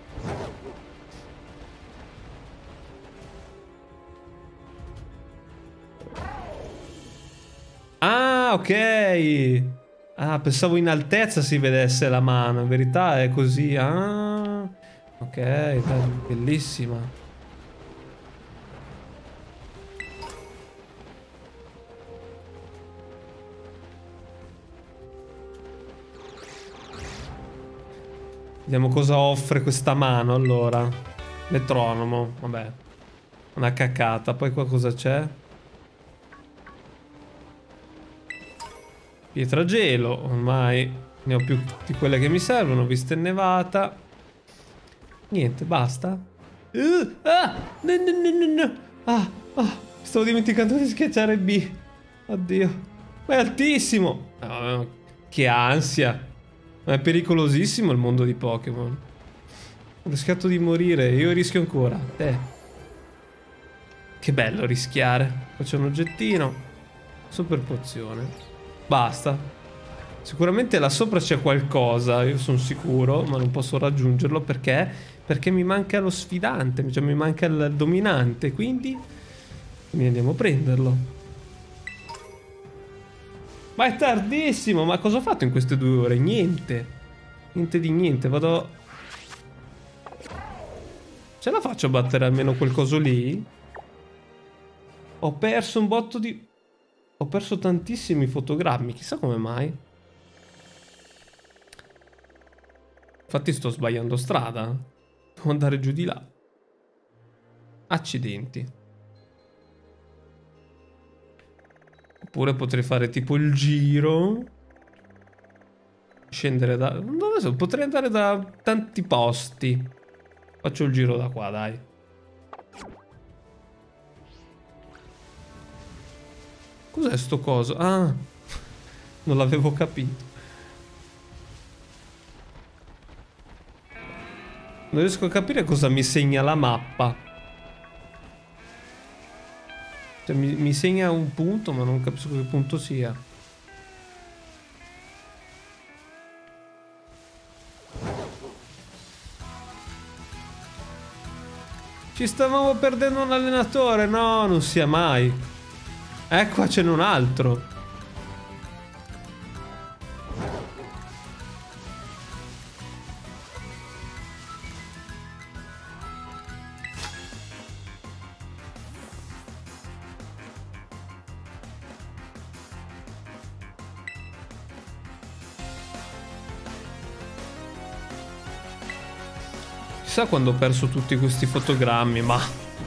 Ah, ok. Ah, pensavo in altezza si vedesse la mano. In verità è così. Ah, ok, dai, bellissima. Vediamo cosa offre questa mano allora. Metronomo, vabbè. Una cacata. Poi qua cosa c'è? Pietra gelo, ormai ne ho più di quelle che mi servono, vista innevata. Niente, basta. Uh, ah, no, no, no, no, no. Ah, ah, stavo dimenticando di schiacciare B. Oddio. Ma è altissimo. Oh, che ansia. Ma è pericolosissimo il mondo di Pokémon. Ho rischiato di morire, io rischio ancora. Eh. Che bello rischiare. Qua c'è un oggettino. Super pozione. Basta. Sicuramente là sopra c'è qualcosa, io sono sicuro, ma non posso raggiungerlo perché? Perché mi manca lo sfidante, cioè mi manca il dominante, quindi quindi andiamo a prenderlo. Ma è tardissimo, ma cosa ho fatto in queste due ore? Niente. Niente di niente, vado... Ce la faccio a battere almeno quel coso lì? Ho perso un botto di... Ho perso tantissimi fotogrammi, chissà come mai. Infatti sto sbagliando strada. Devo andare giù di là. Accidenti. Oppure potrei fare tipo il giro. Scendere da... Non so, potrei andare da tanti posti. Faccio il giro da qua, dai. Cos'è sto coso? Ah, non l'avevo capito. Non riesco a capire cosa mi segna la mappa. Cioè, mi, mi segna un punto, ma non capisco che punto sia. Ci stavamo perdendo un allenatore. No, non sia mai. Ecco, ce n'è un altro. Chissà quando ho perso tutti questi fotogrammi, ma...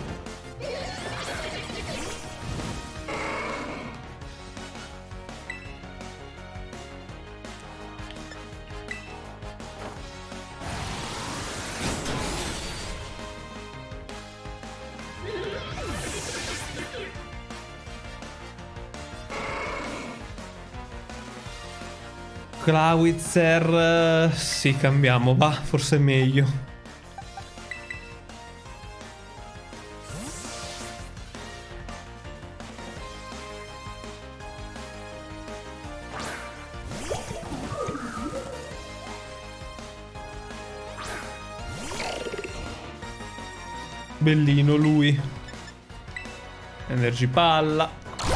Clawitzer, sì, cambiamo, va, forse è meglio. Bellino lui. Energy palla.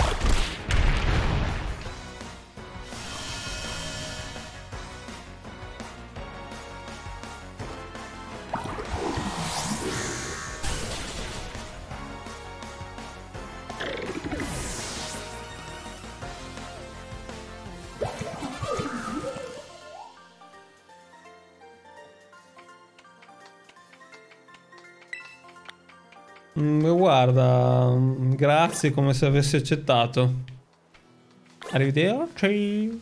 Mm, guarda, mm, grazie come se avessi accettato. Arrivederci.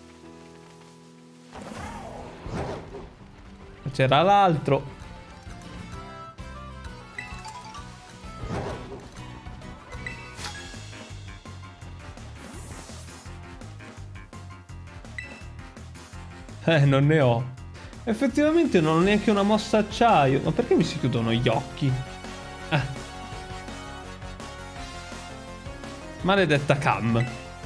C'era l'altro. Eh, non ne ho. Effettivamente non ho neanche una mossa acciaio. Ma perché mi si chiudono gli occhi? Eh. Maledetta cam.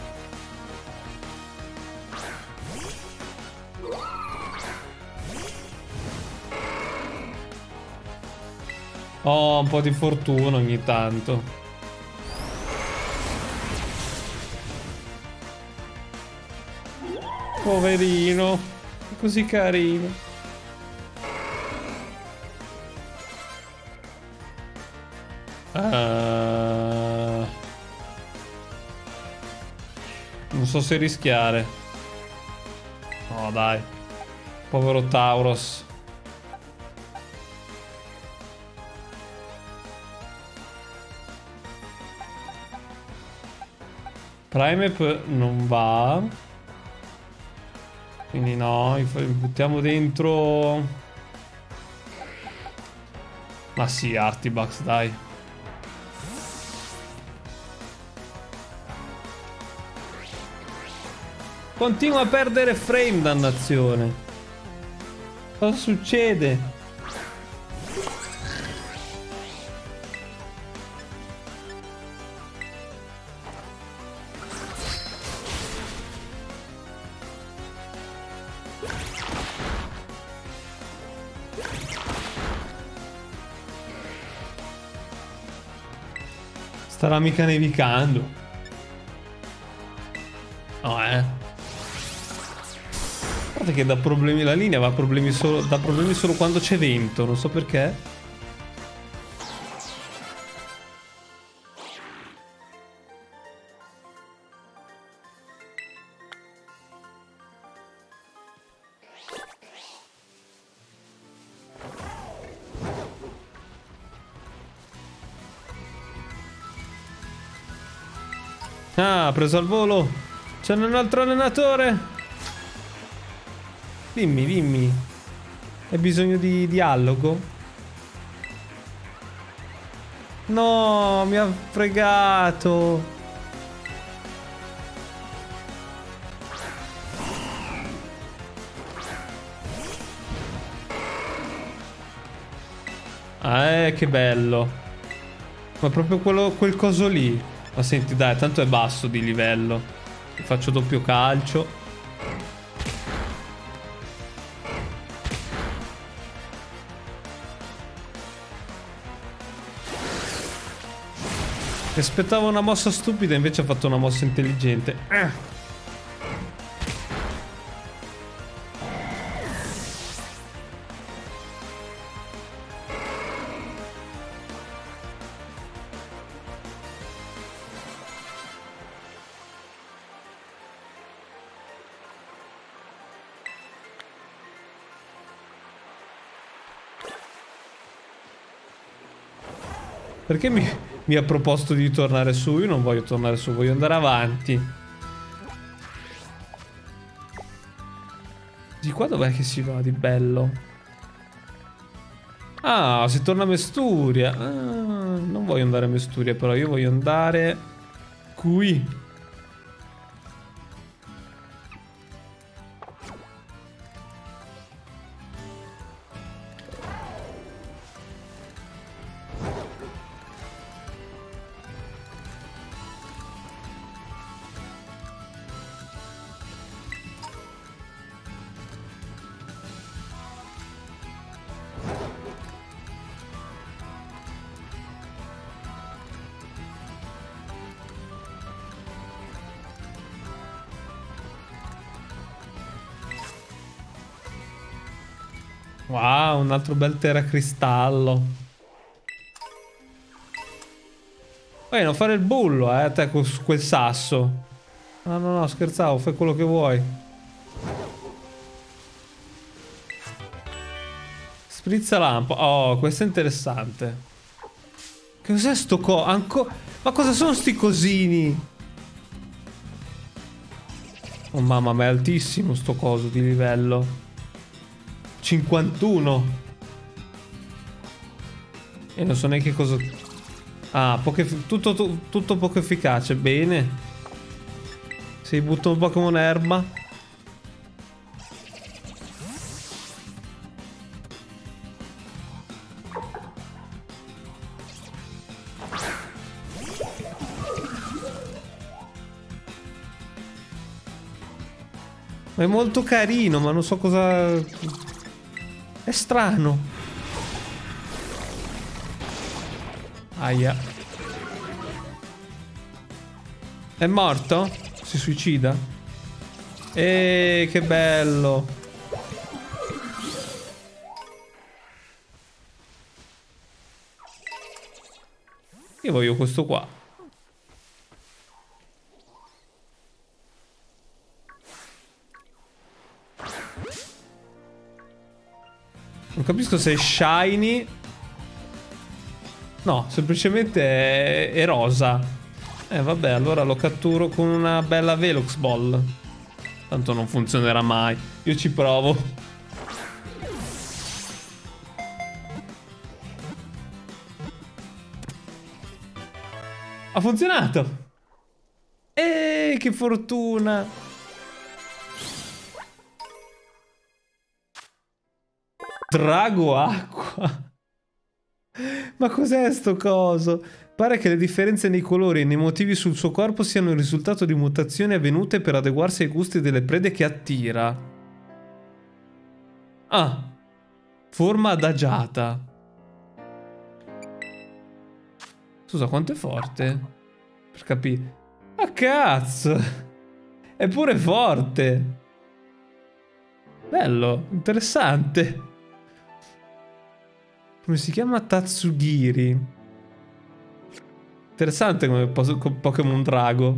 Ho un po' di fortuna ogni tanto. Poverino. È così carino. Uh... Non so se rischiare. No, dai. Povero Tauros. Primep non va. Quindi no, buttiamo dentro. Ma sì, Artibax, dai. Continua a perdere frame, dannazione. Cosa succede? Starà mica nevicando. No, eh. Guarda che dà problemi la linea, va problemi solo, dà problemi solo quando c'è vento, non so perché. Ah, ha preso al volo. C'è un altro allenatore. Dimmi, dimmi. Hai bisogno di dialogo? No, mi ha fregato. Ah, eh, che bello. Ma proprio quello, quel coso lì. Ma senti, dai, tanto è basso di livello. Faccio doppio calcio. Mi aspettavo una mossa stupida, invece ha fatto una mossa intelligente. Eh. Perché mi, mi ha proposto di tornare su? Io non voglio tornare su, voglio andare avanti. Di qua dov'è che si va di bello? Ah, si torna a Mesturia. Ah, non voglio andare a Mesturia, però io voglio andare qui. Wow, un altro bel terracristallo. Poi non fare il bullo, eh, te con quel sasso. No, no, no, scherzavo, fai quello che vuoi. Sprizza lampo. Oh, questo è interessante. Che cos'è sto co... Anco... Ma cosa sono sti cosini? Oh mamma, ma è altissimo sto coso di livello. cinquantuno. E non so neanche cosa... Ah, poco eff... tutto, tu... tutto poco efficace. Bene. Si butta un Pokémon erba. Ma è molto carino, ma non so cosa... È strano. Aia. È morto? Si suicida? Eeeh, che bello. Io voglio questo qua. Non capisco se è shiny. No, semplicemente è, è rosa. Eh vabbè, allora lo catturo con una bella Velox Ball. Tanto non funzionerà mai. Io ci provo. Ha funzionato. Eeeh, che fortuna. Drago acqua. Ma cos'è sto coso? Pare che le differenze nei colori e nei motivi sul suo corpo siano il risultato di mutazioni avvenute per adeguarsi ai gusti delle prede che attira. Ah. Forma adagiata. Scusa, quanto è forte? Per capire. Ah, cazzo! È pure forte! Bello, interessante. Come si chiama? Tatsugiri. Interessante come Pokémon Drago.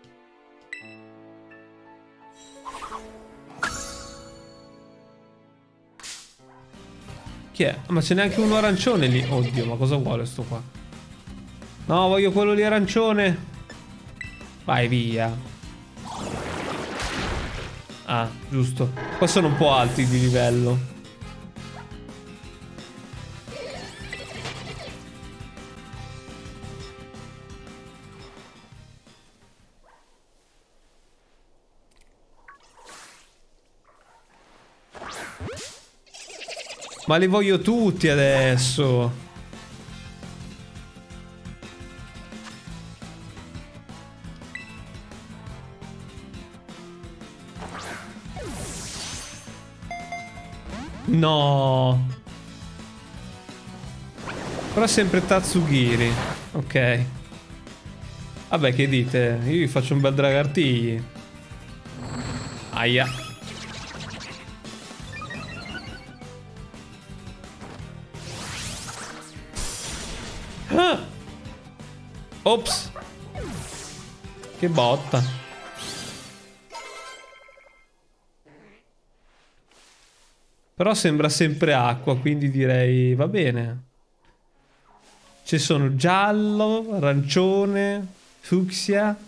Chi è? Ma ce n'è anche uno arancione lì. Oddio, ma cosa vuole sto qua? No, voglio quello lì arancione. Vai via. Ah, giusto. Qua sono un po' alti di livello. Ma li voglio tutti adesso. No. Però sempre Tatsugiri. Ok. Vabbè, che dite? Io vi faccio un bel dragartigli. Aia. Ah! Ops. Che botta. Però sembra sempre acqua, quindi direi va bene. Ci sono giallo, arancione, fucsia.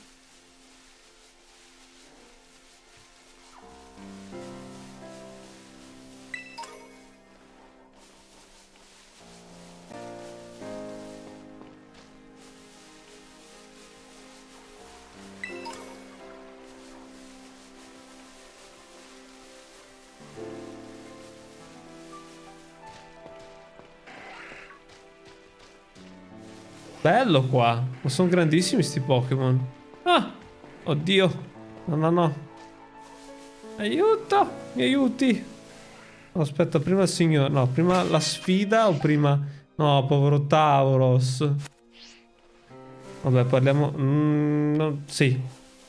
Bello qua. Ma sono grandissimi sti Pokémon. Ah! Oddio. No, no, no. Aiuto! Mi aiuti! Oh, aspetta, prima il signor... No, prima la sfida o prima... No, povero Tauros. Vabbè, parliamo... Mm, no, sì.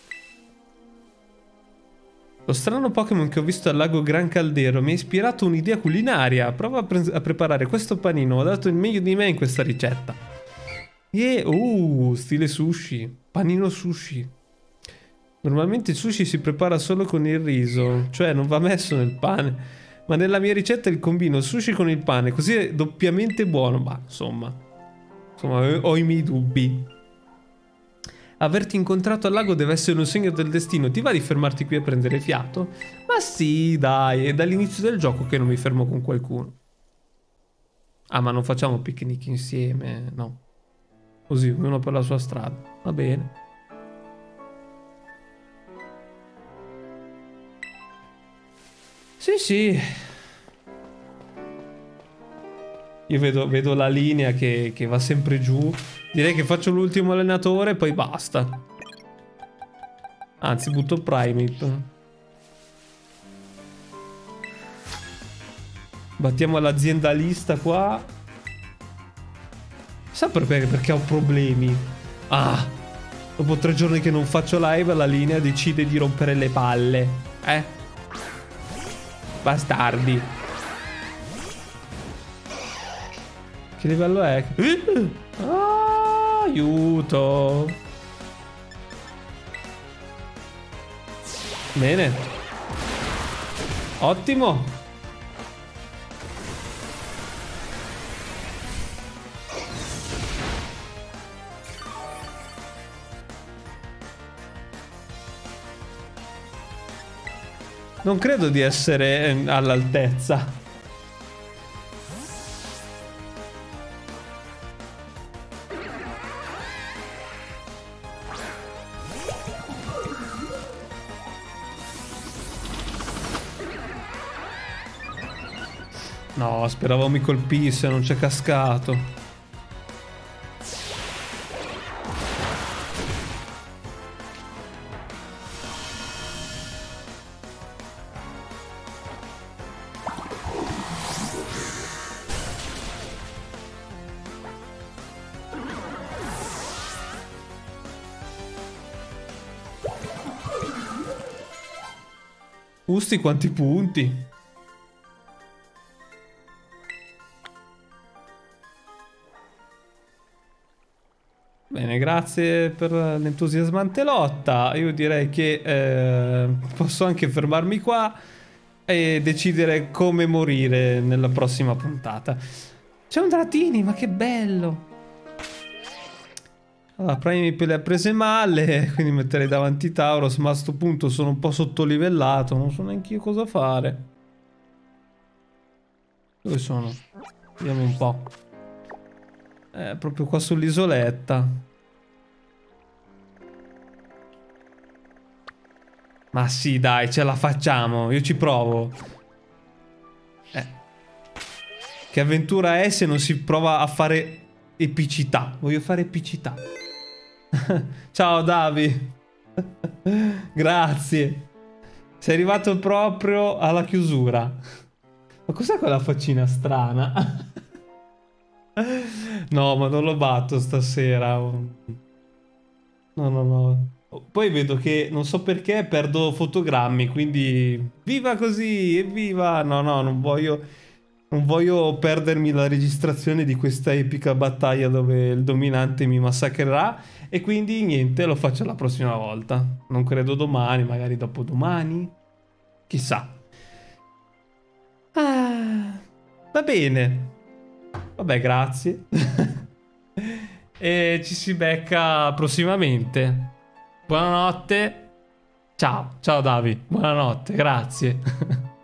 Lo strano Pokémon che ho visto al lago Gran Caldero mi ha ispirato un'idea culinaria. Prova a, pre a preparare questo panino. Ho dato il meglio di me in questa ricetta. E uh, stile sushi. Panino sushi. Normalmente il sushi si prepara solo con il riso, cioè non va messo nel pane. Ma nella mia ricetta il combino sushi con il pane, così è doppiamente buono. Ma insomma, insomma, ho i miei dubbi. Averti incontrato al lago deve essere un segno del destino. Ti va di fermarti qui a prendere fiato? Ma sì, dai, è dall'inizio del gioco che non mi fermo con qualcuno. Ah, ma non facciamo picnic insieme, no. Così, ognuno per la sua strada. Va bene. Sì, sì. Io vedo, vedo la linea che, che va sempre giù. Direi che faccio l'ultimo allenatore e poi basta. Anzi, butto Primate. Battiamo l'aziendalista qua. Sa perché? Perché ho problemi. Ah, dopo tre giorni che non faccio live, la linea decide di rompere le palle. Eh? Bastardi. Che livello è? Ah, aiuto. Bene. Ottimo. Non credo di essere all'altezza. No, speravo mi colpisse, non c'è cascato. Usti quanti punti. Bene, grazie per l'entusiasmante lotta. Io direi che eh, posso anche fermarmi qua e decidere come morire nella prossima puntata. C'è un Dratini, ma che bello! Allora, Primeape le ha prese male, quindi metterei davanti Tauros, ma a sto punto sono un po' sottolivellato, non so neanche io cosa fare. Dove sono? Vediamo un po'. Eh, proprio qua sull'isoletta. Ma sì, dai, ce la facciamo, io ci provo. Eh. Che avventura è se non si prova a fare epicità? Voglio fare epicità. Ciao Davi. Grazie. Sei arrivato proprio alla chiusura. Ma cos'è quella faccina strana? No, ma non lo batto stasera. No, no, no. Poi vedo che non so perché perdo fotogrammi, quindi viva così, evviva. No, no, non voglio non voglio perdermi la registrazione di questa epica battaglia dove il dominante mi massacrerà. E quindi niente, lo faccio la prossima volta. Non credo domani, magari dopodomani. Chissà. Ah, va bene. Vabbè, grazie. e ci si becca prossimamente. Buonanotte. Ciao, ciao Davi, buonanotte, grazie.